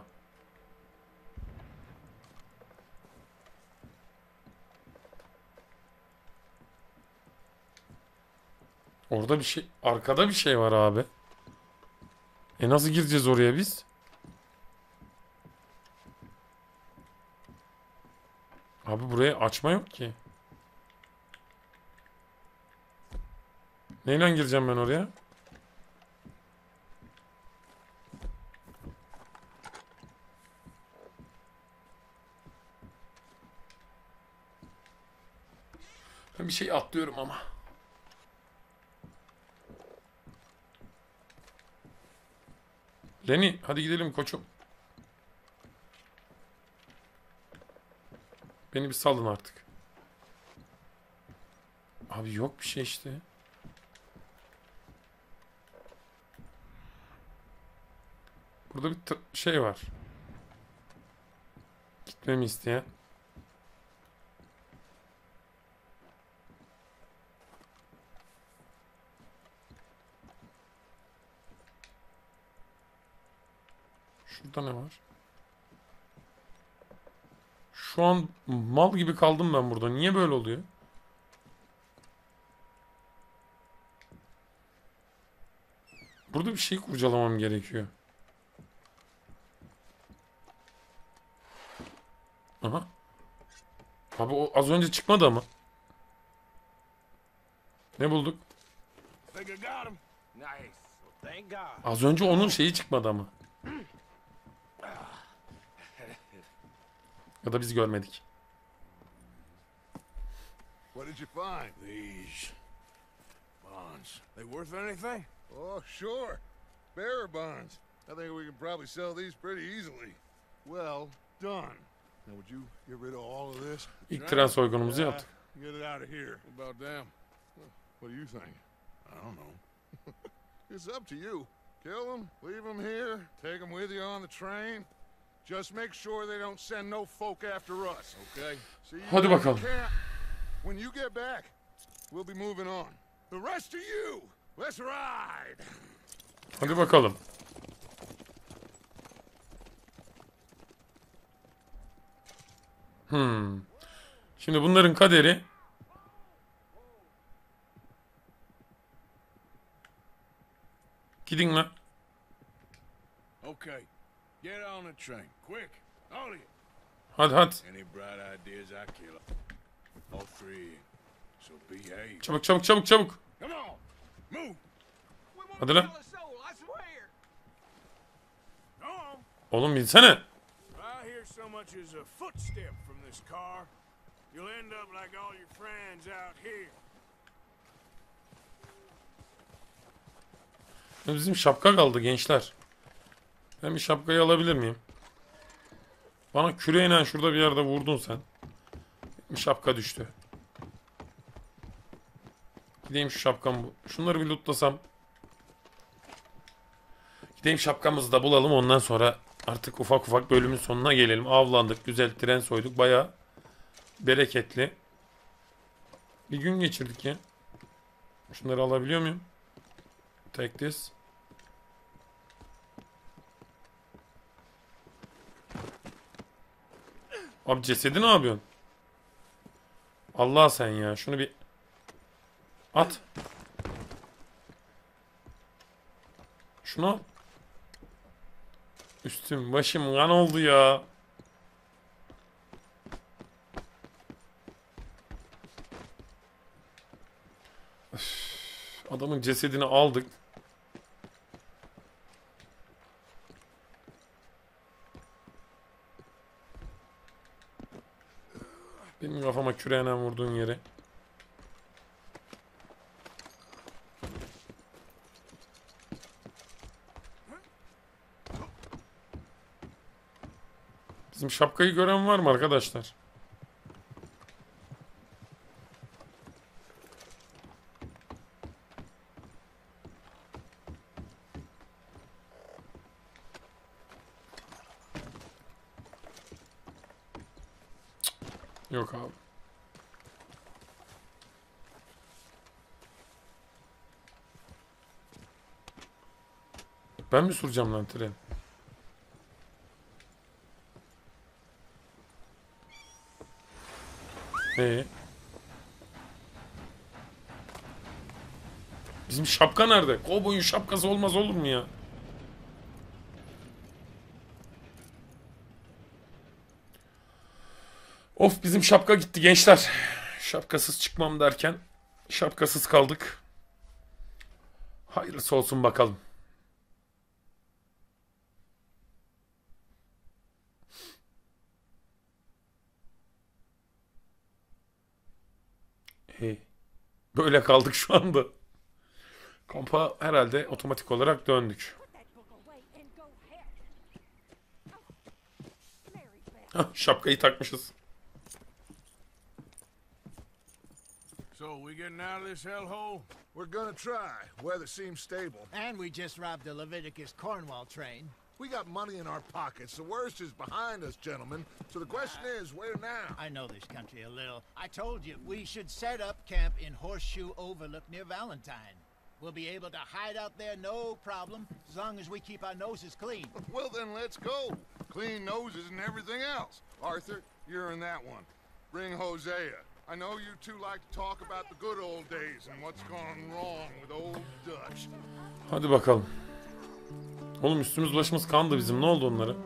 Orada bir şey, arkada bir şey var abi. E nasıl gireceğiz oraya biz? Abi buraya açma yok ki. Neyle gireceğim ben oraya? Ben bir şey atlıyorum ama. Lenny hadi gidelim koçum. Beni bir salın artık. Abi yok bir şey işte. Burada bir şey var. Gitmemi isteyen. Şurada ne var? Şu an mal gibi kaldım ben burada. Niye böyle oluyor? Burada bir şey kurcalamam gerekiyor. Aha. Abi o az önce çıkmadı ama. Ne bulduk? Think I got him? Nice. Well, thank God. Az önce onun şeyi çıkmadı ama. Ya da biz görmedik. What did you find? These bonds. They worth anything? Oh, sure. Bearer bonds. I think we can probably sell these pretty easily. Well done. Now, would you get rid of all of this? İlk tren soygunumuzu Yeah, yaptık. get it out of here. What about them? What do you think? I don't know. It's up to you. Kill them, leave them here, take them with you on the train. Just make sure they don't send no folk after us, okay? See you Hadi at the bakalım. camp. When you get back, we'll be moving on. The rest of you, let's ride. Hadi bakalım. Hmm. Şimdi bunların kaderi gidin lan. Okay. Get on the train. Quick. All of you. Hadi hadi. Any bright ideas, I kill them. All three. So behave. Çabuk çabuk çabuk çabuk. Come on. Move. Hadi lan. Go on. Oğlum binsene. If I hear so much as a footstep from this car, you'll end up like all your friends out here. Bizim şapka kaldı gençler. Ben bir şapkayı alabilir miyim? Bana küreğine şurada bir yerde vurdun sen. Bir şapka düştü. Gideyim şu şapkamı. Şunları bir lootlasam. Gideyim şapkamızı da bulalım. Ondan sonra artık ufak ufak bölümün sonuna gelelim. Avlandık. Güzel tren soyduk. Bayağı bereketli. Bir gün geçirdik ya. Şunları alabiliyor muyum? Take this. Abi cesedi ne yapıyorsun? Allah sen ya. Şunu bir at. Şunu al. Üstüm başım kan oldu ya. Üf, adamın cesedini aldık. Benim kafama küreğine vurduğun yere. Bizim şapkayı gören var mı arkadaşlar? Yok abi. Ben mi süreceğim lan tren? Ee? Bizim şapka nerede? Kovboyun şapkası olmaz olur mu ya? Of bizim şapka gitti gençler. Şapkasız çıkmam derken şapkasız kaldık. Hayırlısı olsun bakalım. Hey. Böyle kaldık şu anda. Kampa herhalde otomatik olarak döndük. Hah, şapkayı takmışız. So, we getting out of this hellhole? We're gonna try. Weather seems stable. And we just robbed the Leviticus Cornwall train. We got money in our pockets. The worst is behind us, gentlemen. So the question is, where now? I know this country a little. I told you, we should set up camp in Horseshoe Overlook near Valentine. We'll be able to hide out there no problem, as long as we keep our noses clean. Well, then let's go. Clean noses and everything else. Arthur, you're in that one. Bring Hosea. I know you two like to talk about the good old days and what's gone wrong with old Dutch. Hadi bakalım. Oğlum üstümüz başımız kandı bizim. Ne oldu onlara?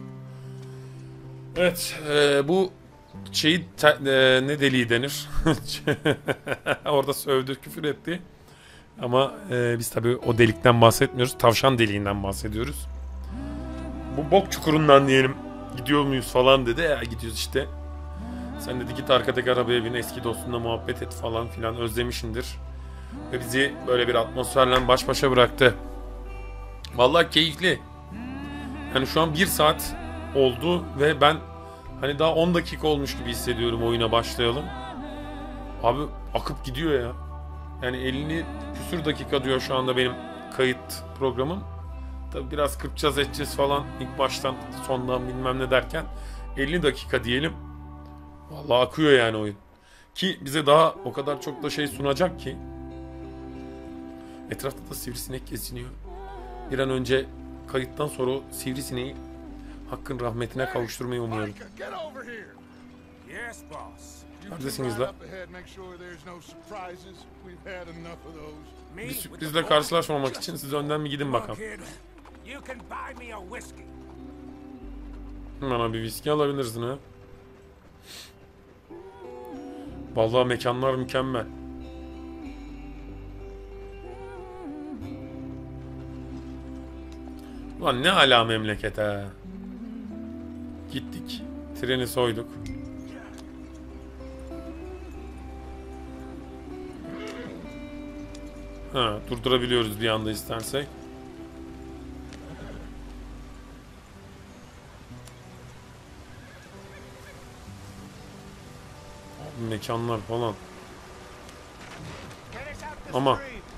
Evet. E, bu şeyi te, e, ne deliği denir? Orada sövdü, küfür etti. Ama e, biz tabii o delikten bahsetmiyoruz. Tavşan deliğinden bahsediyoruz. Bu bok çukurundan diyelim. Gidiyor muyuz falan dedi. Ya gidiyoruz işte. Sen dedi git arkadaki arabaya bin, eski dostunla muhabbet et falan filan, özlemişindir. Ve bizi böyle bir atmosferle baş başa bıraktı. Vallahi keyifli. Yani şu an bir saat oldu ve ben hani daha on dakika olmuş gibi hissediyorum oyuna başlayalım. Abi akıp gidiyor ya. Yani elli küsür dakika diyor şu anda benim kayıt programım. Tabi biraz kırpacağız edeceğiz falan ilk baştan sondan bilmem ne derken elli dakika diyelim. Vallahi akıyor yani oyun. Ki bize daha o kadar çok da şey sunacak ki. Etrafta da sivrisinek geziniyor. Bir an önce kayıttan sonra o sivrisineği Hakk'ın rahmetine kavuşturmayı umuyorum. Yes, boss. Neredesiniz la? Bir Bir sürprizle karşılaşmamak için siz önden bir gidin bakalım. You can buy me a whiskey. Bana bir viski alabilirsin ha. Vallahi mekanlar mükemmel. Ulan ne ala memleket ha. Gittik. Treni soyduk. Ha, durdurabiliyoruz bir anda istersek. Abi mekanlar falan. Ama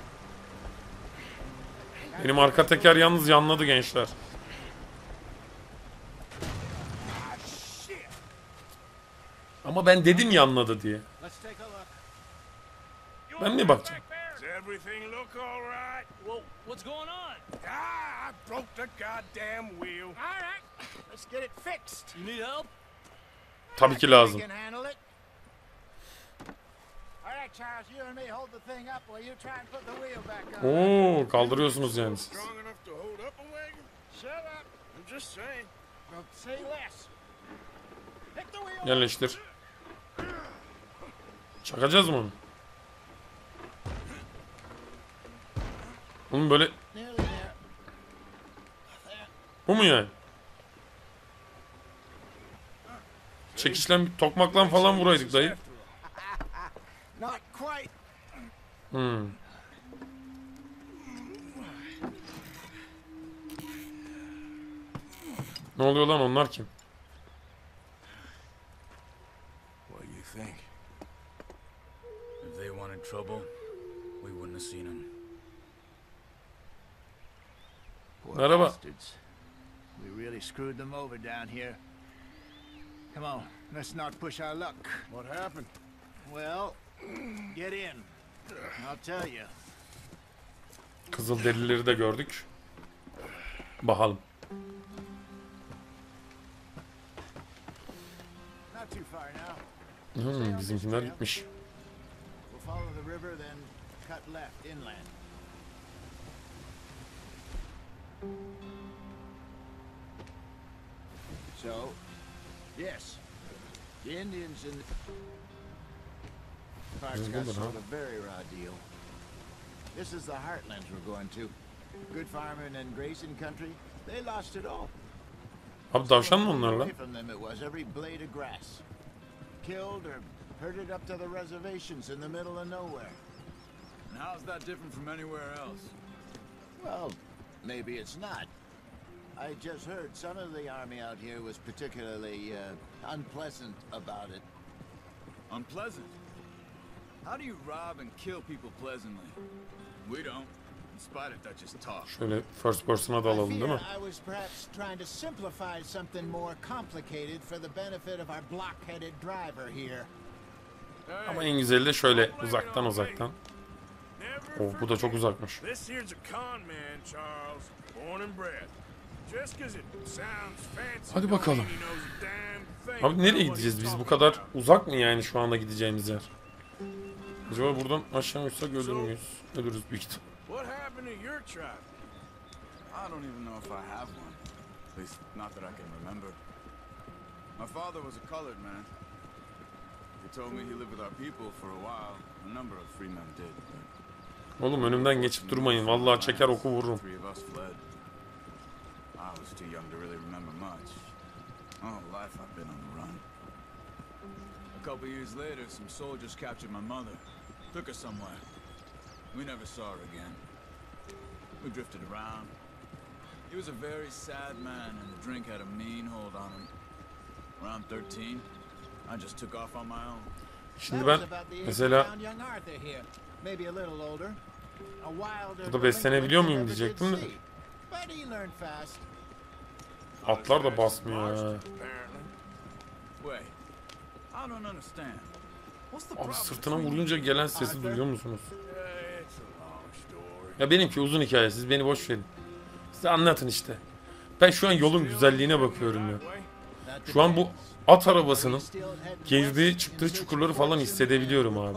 benim arka teker yalnız yanladı gençler. Ama ben dedim yanladı diye. Ben mi bakacağım? Does everything look all right? Well, what's going on? Ah, I broke the goddamn wheel. All right, let's get it fixed. You need help? Tabii ki lazım. We can handle it. All right, Charles, you and me hold the thing up while you try and put the wheel back on. Oo, kaldırıyorsunuz yani siz. Strong enough to hold up a wagon? Shut up. I'm just saying. Well, say less. Pick the wheel. Yerleştir. Çakacağız mı onu? Oğlum böyle Nearly there. bu mu yani? Çekişlen tokmaklan falan vuraydık dayı. Not quite. Hmm. Ne oluyor lan, onlar kim? What do you think? If they wanted trouble, we wouldn't have seen them. Poor Merhaba. bastards. We really screwed them over down here. Come on, let's not push our luck. What happened? Well, get in. I'll tell you. Kızıl delileri de gördük. Bakalım. Not too far now. Hmm, bizimkiler gitmiş. We'll follow the river, then cut left inland. So, yes, the Indians in the parts got sold a very raw deal. This is the heartlands we're going to. Good farming and grazing country. They lost it all. Abi tavşan mı onlar lan? Away from them it was every blade of grass. Killed or herded up to the reservations in the middle of nowhere. And how's that different from anywhere else? Well, maybe it's not. I just heard some of the army out here was particularly uh, unpleasant about it. Unpleasant? How do you rob and kill people pleasantly? We don't, in spite of Dutch's talk. Şöyle first person'a da alalım değil mi? I was perhaps trying to simplify something more complicated for the benefit of our block-headed driver here. Ama en güzeli de şöyle uzaktan uzaktan. Oh, bu da çok uzakmış. This here's a con man, Charles, born and bred. Just 'cause it sounds fancy. Hadi bakalım. Abi nereye gideceğiz biz? Bu kadar uzak mı yani şu anda gideceğimiz yer? Acaba buradan aşağı uçsak ölür müyüz? Ölürüz büyük ihtimal. What happened to your tribe? I don't even know if I have one. At least not that I can remember. My father was a colored man. He told me he lived with our people for a while. A number of free men did. Oğlum önümden geçip durmayın. Vallahi çeker oku vururum. Three of us fled. I was too young to really remember much. All life I've been on the run. A couple years later, some soldiers captured my mother. Took her somewhere. We never saw her again. We drifted around. He was a very sad man, and the drink had a mean hold on him. Around thirteen, I just took off on my own. Şimdi ben mesela burada beslenebiliyor muyum diyecektim de. Atlar da basmıyor ya. Abi sırtına vurunca gelen sesi duyuyor musunuz? Ya benimki uzun hikaye, siz beni boş verin. Size anlatın işte. Ben şu an yolun güzelliğine bakıyorum ya. Şu an bu at arabasının girdiği çıktığı çukurları falan hissedebiliyorum abi.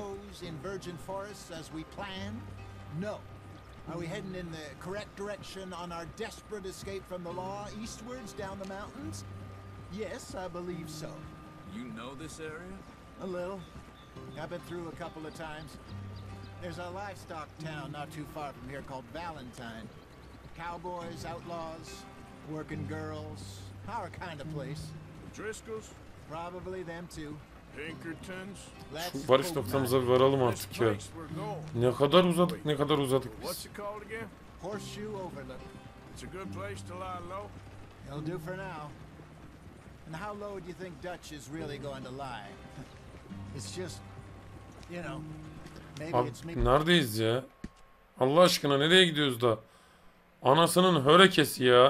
Are we heading in the correct direction on our desperate escape from the law eastwards down the mountains? Yes, I believe so. You know this area? A little. I've been through a couple of times. There's a livestock town not too far from here called Valentine. Cowboys, outlaws, working girls, our kind of place. Driscoll's? Probably them too. Pinkertons? Şu varış noktamıza bir varalım artık ya. Ne kadar uzadık, ne kadar uzadık biz. What's it called again? Horseshoe Overlook. It's a good place to lie low. It'll do for now. And how low do you think Dutch is really going to lie? It's just, you know, maybe Abi it's me. neredeyiz ya? Allah aşkına nereye gidiyoruz da? Anasının hörekesi ya.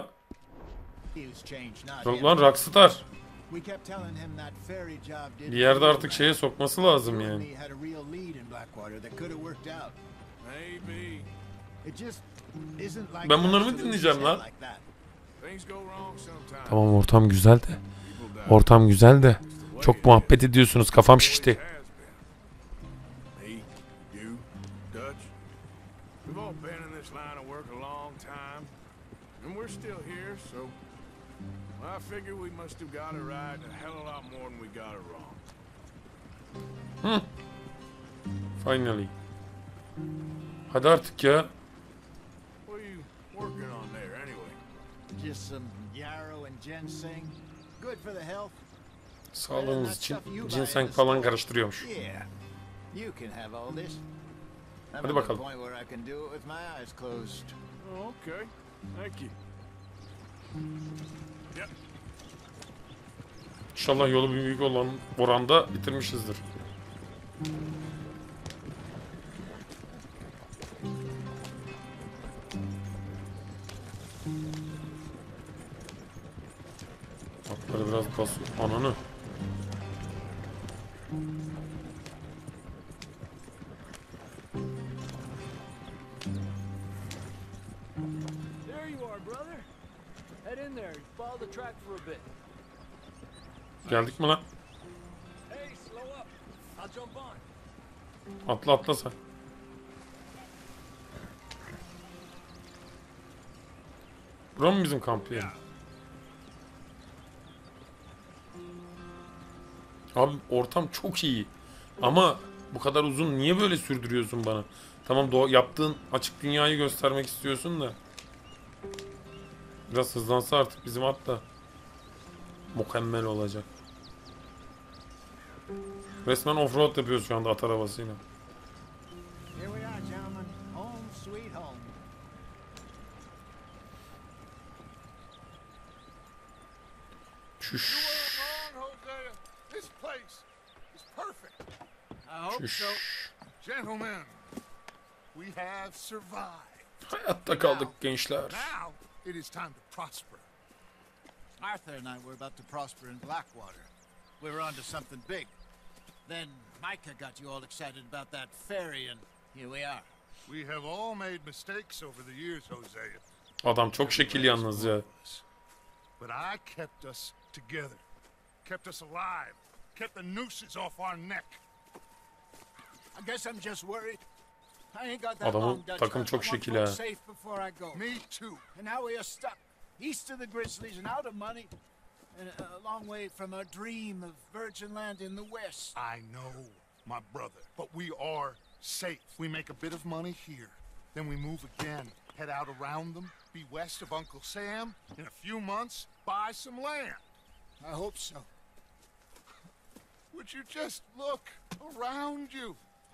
Lan Rockstar. Bir yerde artık şeye sokması lazım yani. Ben bunları mı dinleyeceğim lan? Tamam ortam güzel de. Ortam güzel de. Çok muhabbet ediyorsunuz. Kafam şişti. I figure we must have got it right a hell of a lot more than we got it wrong. Hmm. Finally. Hadi artık ya. What are you working on there anyway? Just some yarrow and ginseng. Good for the health. Sağlığınız için ginseng falan karıştırıyormuş. Yeah. You can have all this. Hadi bakalım. Oh, okay. Thank you. Yep. İnşallah yolu büyük olan oranda bitirmişizdir. Atları biraz bas. Ananı. There you are, brother. Head in there. Follow the track for a bit. Geldik mi lan? Hey, slow up. I'll jump on. Atla atla sen. Bura mı bizim kamp yeri? Abi ortam çok iyi. Ama bu kadar uzun niye böyle sürdürüyorsun bana? Tamam doğa yaptığın açık dünyayı göstermek istiyorsun da. Biraz hızlansa artık bizim at da mükemmel olacak. Resmen offroad yapıyoruz şu anda at arabasıyla. Çüş. You weren't wrong, Hosea. This place is perfect. I hope Çüş. so. Gentlemen, we have survived. Hayatta kaldık gençler. Now it is time to prosper. Arthur and I were about to prosper in Blackwater. We were onto something big. Then Micah got you all excited about that ferry, and here we are. We have all made mistakes over the years, Hosea. Adam çok şekil yalnız ya. But I kept us together. Kept us alive. Kept the nooses off our neck. I guess I'm just worried. I ain't got that Adamın long, Dutch. takım I çok want şekil folks ha. safe before I go. Me too. And now we are stuck east of the Grizzlies and out of money, and a long way from our dream of virgin land in the west. I know, my brother. But we are safe. We make a bit of money here. Then we move again. Head out around them. Be west of Uncle Sam. In a few months, buy some land. I hope so. Would you just look around you?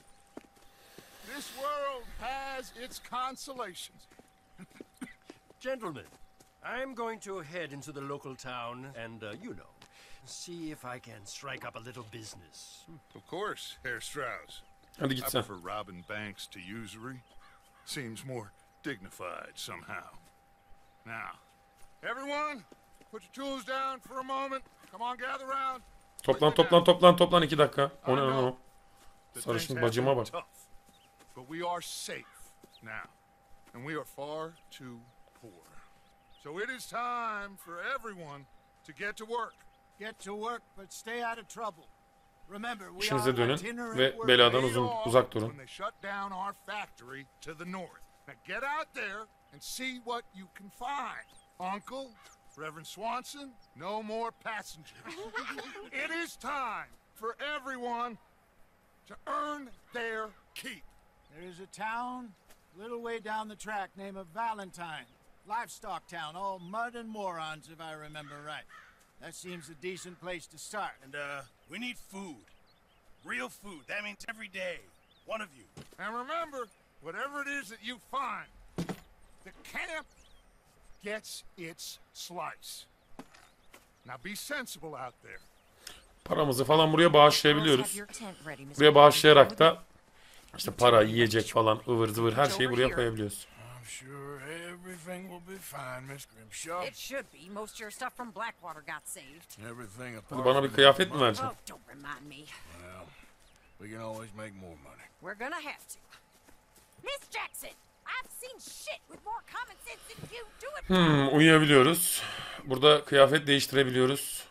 This world has its consolations. Gentlemen, I'm going to head into the local town and, uh, you know, see if I can strike up a little business. Of course, Herr Strauss. Hadi I git sen. prefer robbing banks to usury. Seems more dignified somehow. Now, everyone, put your tools down for a moment. Come on, gather round. Toplan toplan toplan toplan iki dakika. O ne lan o? The Sarışın things have bacıma been bak. tough, but we are safe now, and we are far too poor. So it is time for everyone to get to work. Get to work, but stay out of trouble. Remember, we İşinize are dönün itinerant ve workers. beladan Paid uzun off uzak durun. When they shut down our factory to the north. Now get out there and see what you can find. Uncle, Reverend Swanson, no more passengers. It is time for everyone to earn their keep. There is a town a little way down the track named of Valentine. Livestock town, all mud and morons, if I remember right. That seems a decent place to start. And, uh, we need food. Real food. That means every day. One of you. And remember, whatever it is that you find, the camp gets its slice. Now be sensible out there. Paramızı falan buraya bağışlayabiliyoruz. Buraya bağışlayarak da işte para, yiyecek falan, ıvır zıvır her şeyi buraya koyabiliyoruz. I'm sure everything will be fine, Miss Grimshaw. It should be. Most of your stuff from Blackwater got saved. Everything apart Hadi bana bir from kıyafet mi money. vereceksin? Oh, don't remind me. Well, we can always make more money. We're gonna have to. Miss Jackson, I've seen shit with more common sense than you. Do it. Hmm, uyuyabiliyoruz. Burada kıyafet değiştirebiliyoruz.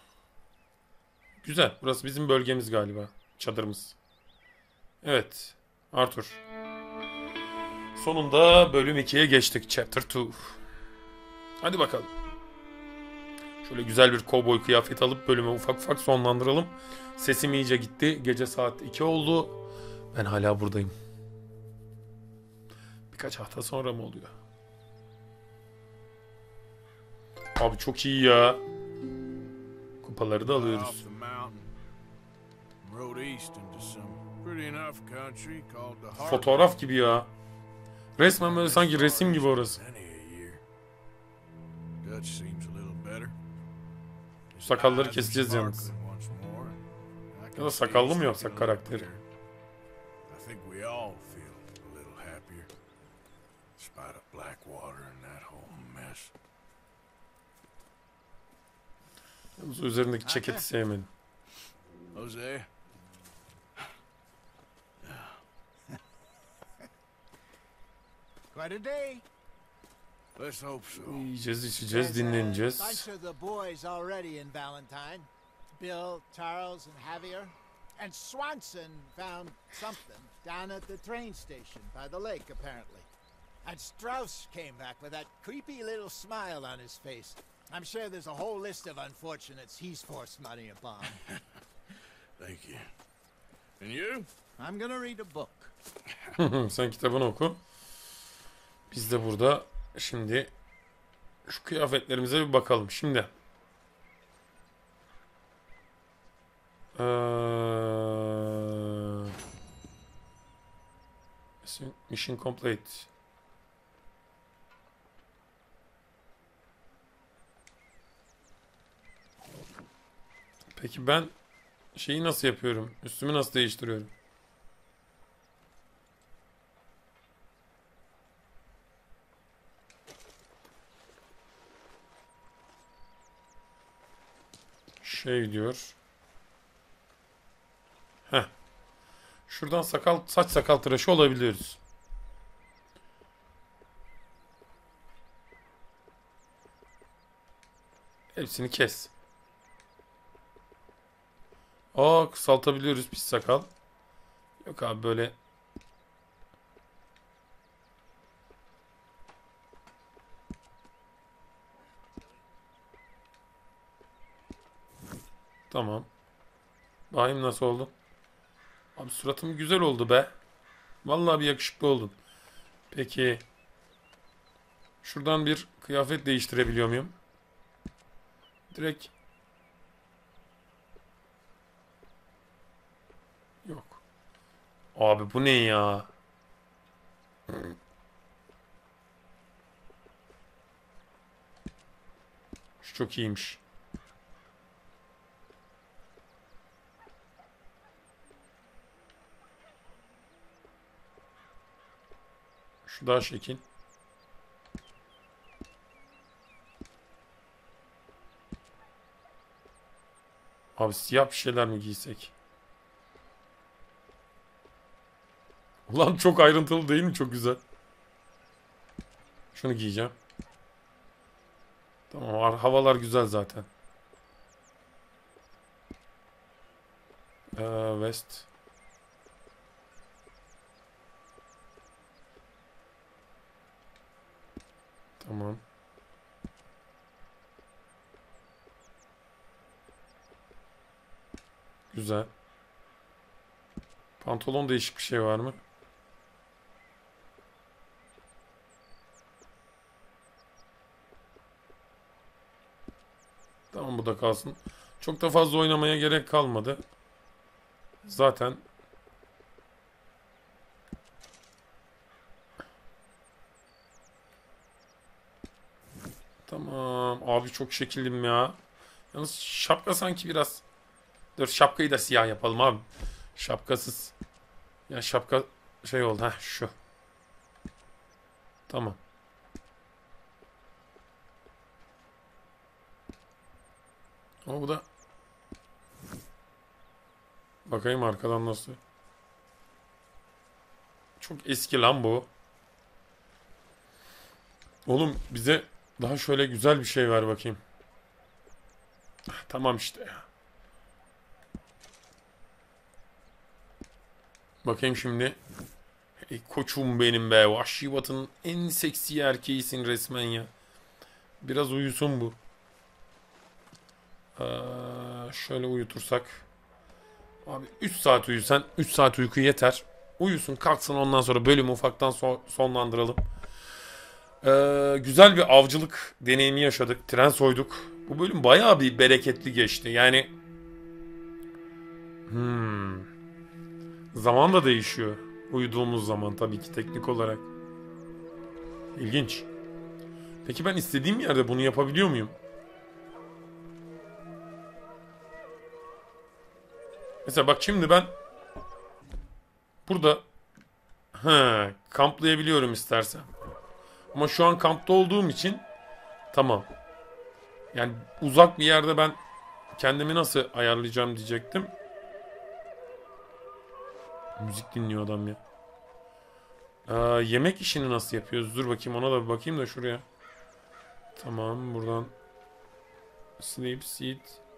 Güzel. Burası bizim bölgemiz galiba. Çadırımız. Evet. Arthur. Sonunda bölüm ikiye geçtik. Chapter iki. Hadi bakalım. Şöyle güzel bir kovboy kıyafet alıp bölümü ufak ufak sonlandıralım. Sesim iyice gitti. Gece saat iki oldu. Ben hala buradayım. Birkaç hafta sonra mı oluyor? Abi çok iyi ya. Kupaları da Off alıyoruz. the mountain, rode east into some pretty enough country called the Heart. Fotoğraf gibi ya. Resmen böyle sanki resim gibi orası. Many a year. Dutch seems a little better. His Sakalları eyes keseceğiz are yalnız. sparkling once more. I Ya can da see sakallı he's mı yapsak looking a little karakteri? better. I think we all feel a little happier. Despite of Blackwater and that whole mess. Yalnız üzerindeki ceketi sevmedim. Jose? Quite a day. Let's hope so. Yiyeceğiz, içeceğiz, There's a dinleneceğiz. bunch of the boys already in Valentine. Bill, Charles, and Javier. And Swanson found something down at the train station by the lake, apparently. And Strauss came back with that creepy little smile on his face. I'm sure there's a whole list of unfortunates he's forced money upon. Thank you. And you? I'm gonna read a book. Sen kitabını oku. Biz de burada şimdi şu kıyafetlerimize bir bakalım. Şimdi. Ee... Mission complete. Peki ben şeyi nasıl yapıyorum? Üstümü nasıl değiştiriyorum? Şey diyor. Heh. Şuradan sakal, saç sakal tıraşı olabiliyoruz. Hepsini kes. Aa, kısaltabiliyoruz pis sakal. Yok abi böyle. Tamam. Bakayım nasıl oldu. Abi suratım güzel oldu be. Vallahi bir yakışıklı oldun. Peki. Şuradan bir kıyafet değiştirebiliyor muyum? Direkt. Yok. Abi bu ne ya? Şu çok iyiymiş. Şu daha şekil. Abi siyah bir şeyler mi giysek? Ulan çok ayrıntılı değil mi? Çok güzel. Şunu giyeceğim. Tamam, havalar güzel zaten. Ee, West. Tamam. Güzel. Pantolon değişik bir şey var mı? Tamam, bu da kalsın. Çok da fazla oynamaya gerek kalmadı. Zaten tamam. Abi çok şekillim ya. Yalnız şapka sanki biraz. Dur, şapkayı da siyah yapalım abi. Şapkasız. Ya şapka şey oldu. Heh, şu. Tamam. Ama bu da. Bakayım arkadan nasıl. Çok eski lan bu. Oğlum bize daha şöyle güzel bir şey ver bakayım. Tamam işte ya. Bakayım şimdi. Hey koçum benim be. Vahşi Batı'nın en seksi erkeğisin resmen ya. Biraz uyusun bu. Ee, şöyle uyutursak. Abi üç saat uyusan. üç saat uyku yeter. Uyusun kalksın, ondan sonra bölümü ufaktan so sonlandıralım. Ee, güzel bir avcılık deneyimi yaşadık. Tren soyduk. Bu bölüm bayağı bir bereketli geçti. Yani hmm, zaman da değişiyor. Uyuduğumuz zaman tabii ki teknik olarak. İlginç. Peki ben istediğim yerde bunu yapabiliyor muyum? Mesela bak şimdi ben burada he, kamplayabiliyorum istersem. Ama şu an kampta olduğum için tamam. Yani uzak bir yerde ben kendimi nasıl ayarlayacağım diyecektim. Müzik dinliyor adam ya. Ee, yemek işini nasıl yapıyoruz? Dur bakayım, ona da bir bakayım da şuraya. Tamam, buradan sleep seat.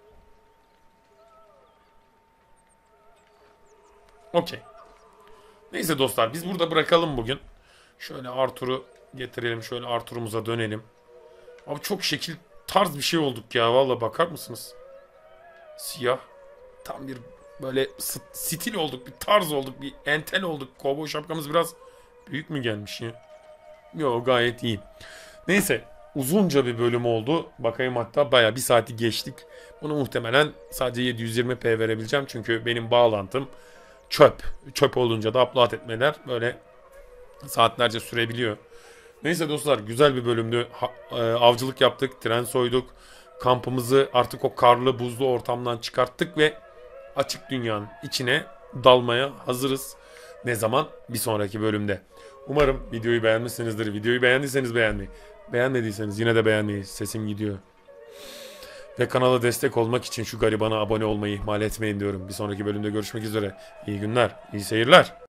Okey. Neyse dostlar, biz burada bırakalım bugün. Şöyle Arthur'u getirelim. Şöyle Arthur'umuza dönelim. Abi çok şekil tarz bir şey olduk ya. Vallahi bakar mısınız? Siyah. Tam bir böyle stil olduk. Bir tarz olduk. Bir entel olduk. Kovboy şapkamız biraz büyük mü gelmiş ya? Yo, gayet iyi. Neyse. Uzunca bir bölüm oldu. Bakayım, hatta baya bir saati geçtik. Bunu muhtemelen sadece yedi yüz yirmi p verebileceğim. Çünkü benim bağlantım çöp. Çöp olunca da upload etmeler böyle saatlerce sürebiliyor. Neyse dostlar, güzel bir bölümdü. Ha, e, avcılık yaptık, tren soyduk. kampımızı artık o karlı buzlu ortamdan çıkarttık ve açık dünyanın içine dalmaya hazırız. Ne zaman? Bir sonraki bölümde. Umarım videoyu beğenmişsinizdir. Videoyu beğendiyseniz beğenmeyi. Beğenmediyseniz yine de beğenmeyi. Sesim gidiyor. Ve kanala destek olmak için şu garibana abone olmayı ihmal etmeyin diyorum. Bir sonraki bölümde görüşmek üzere. İyi günler, iyi seyirler.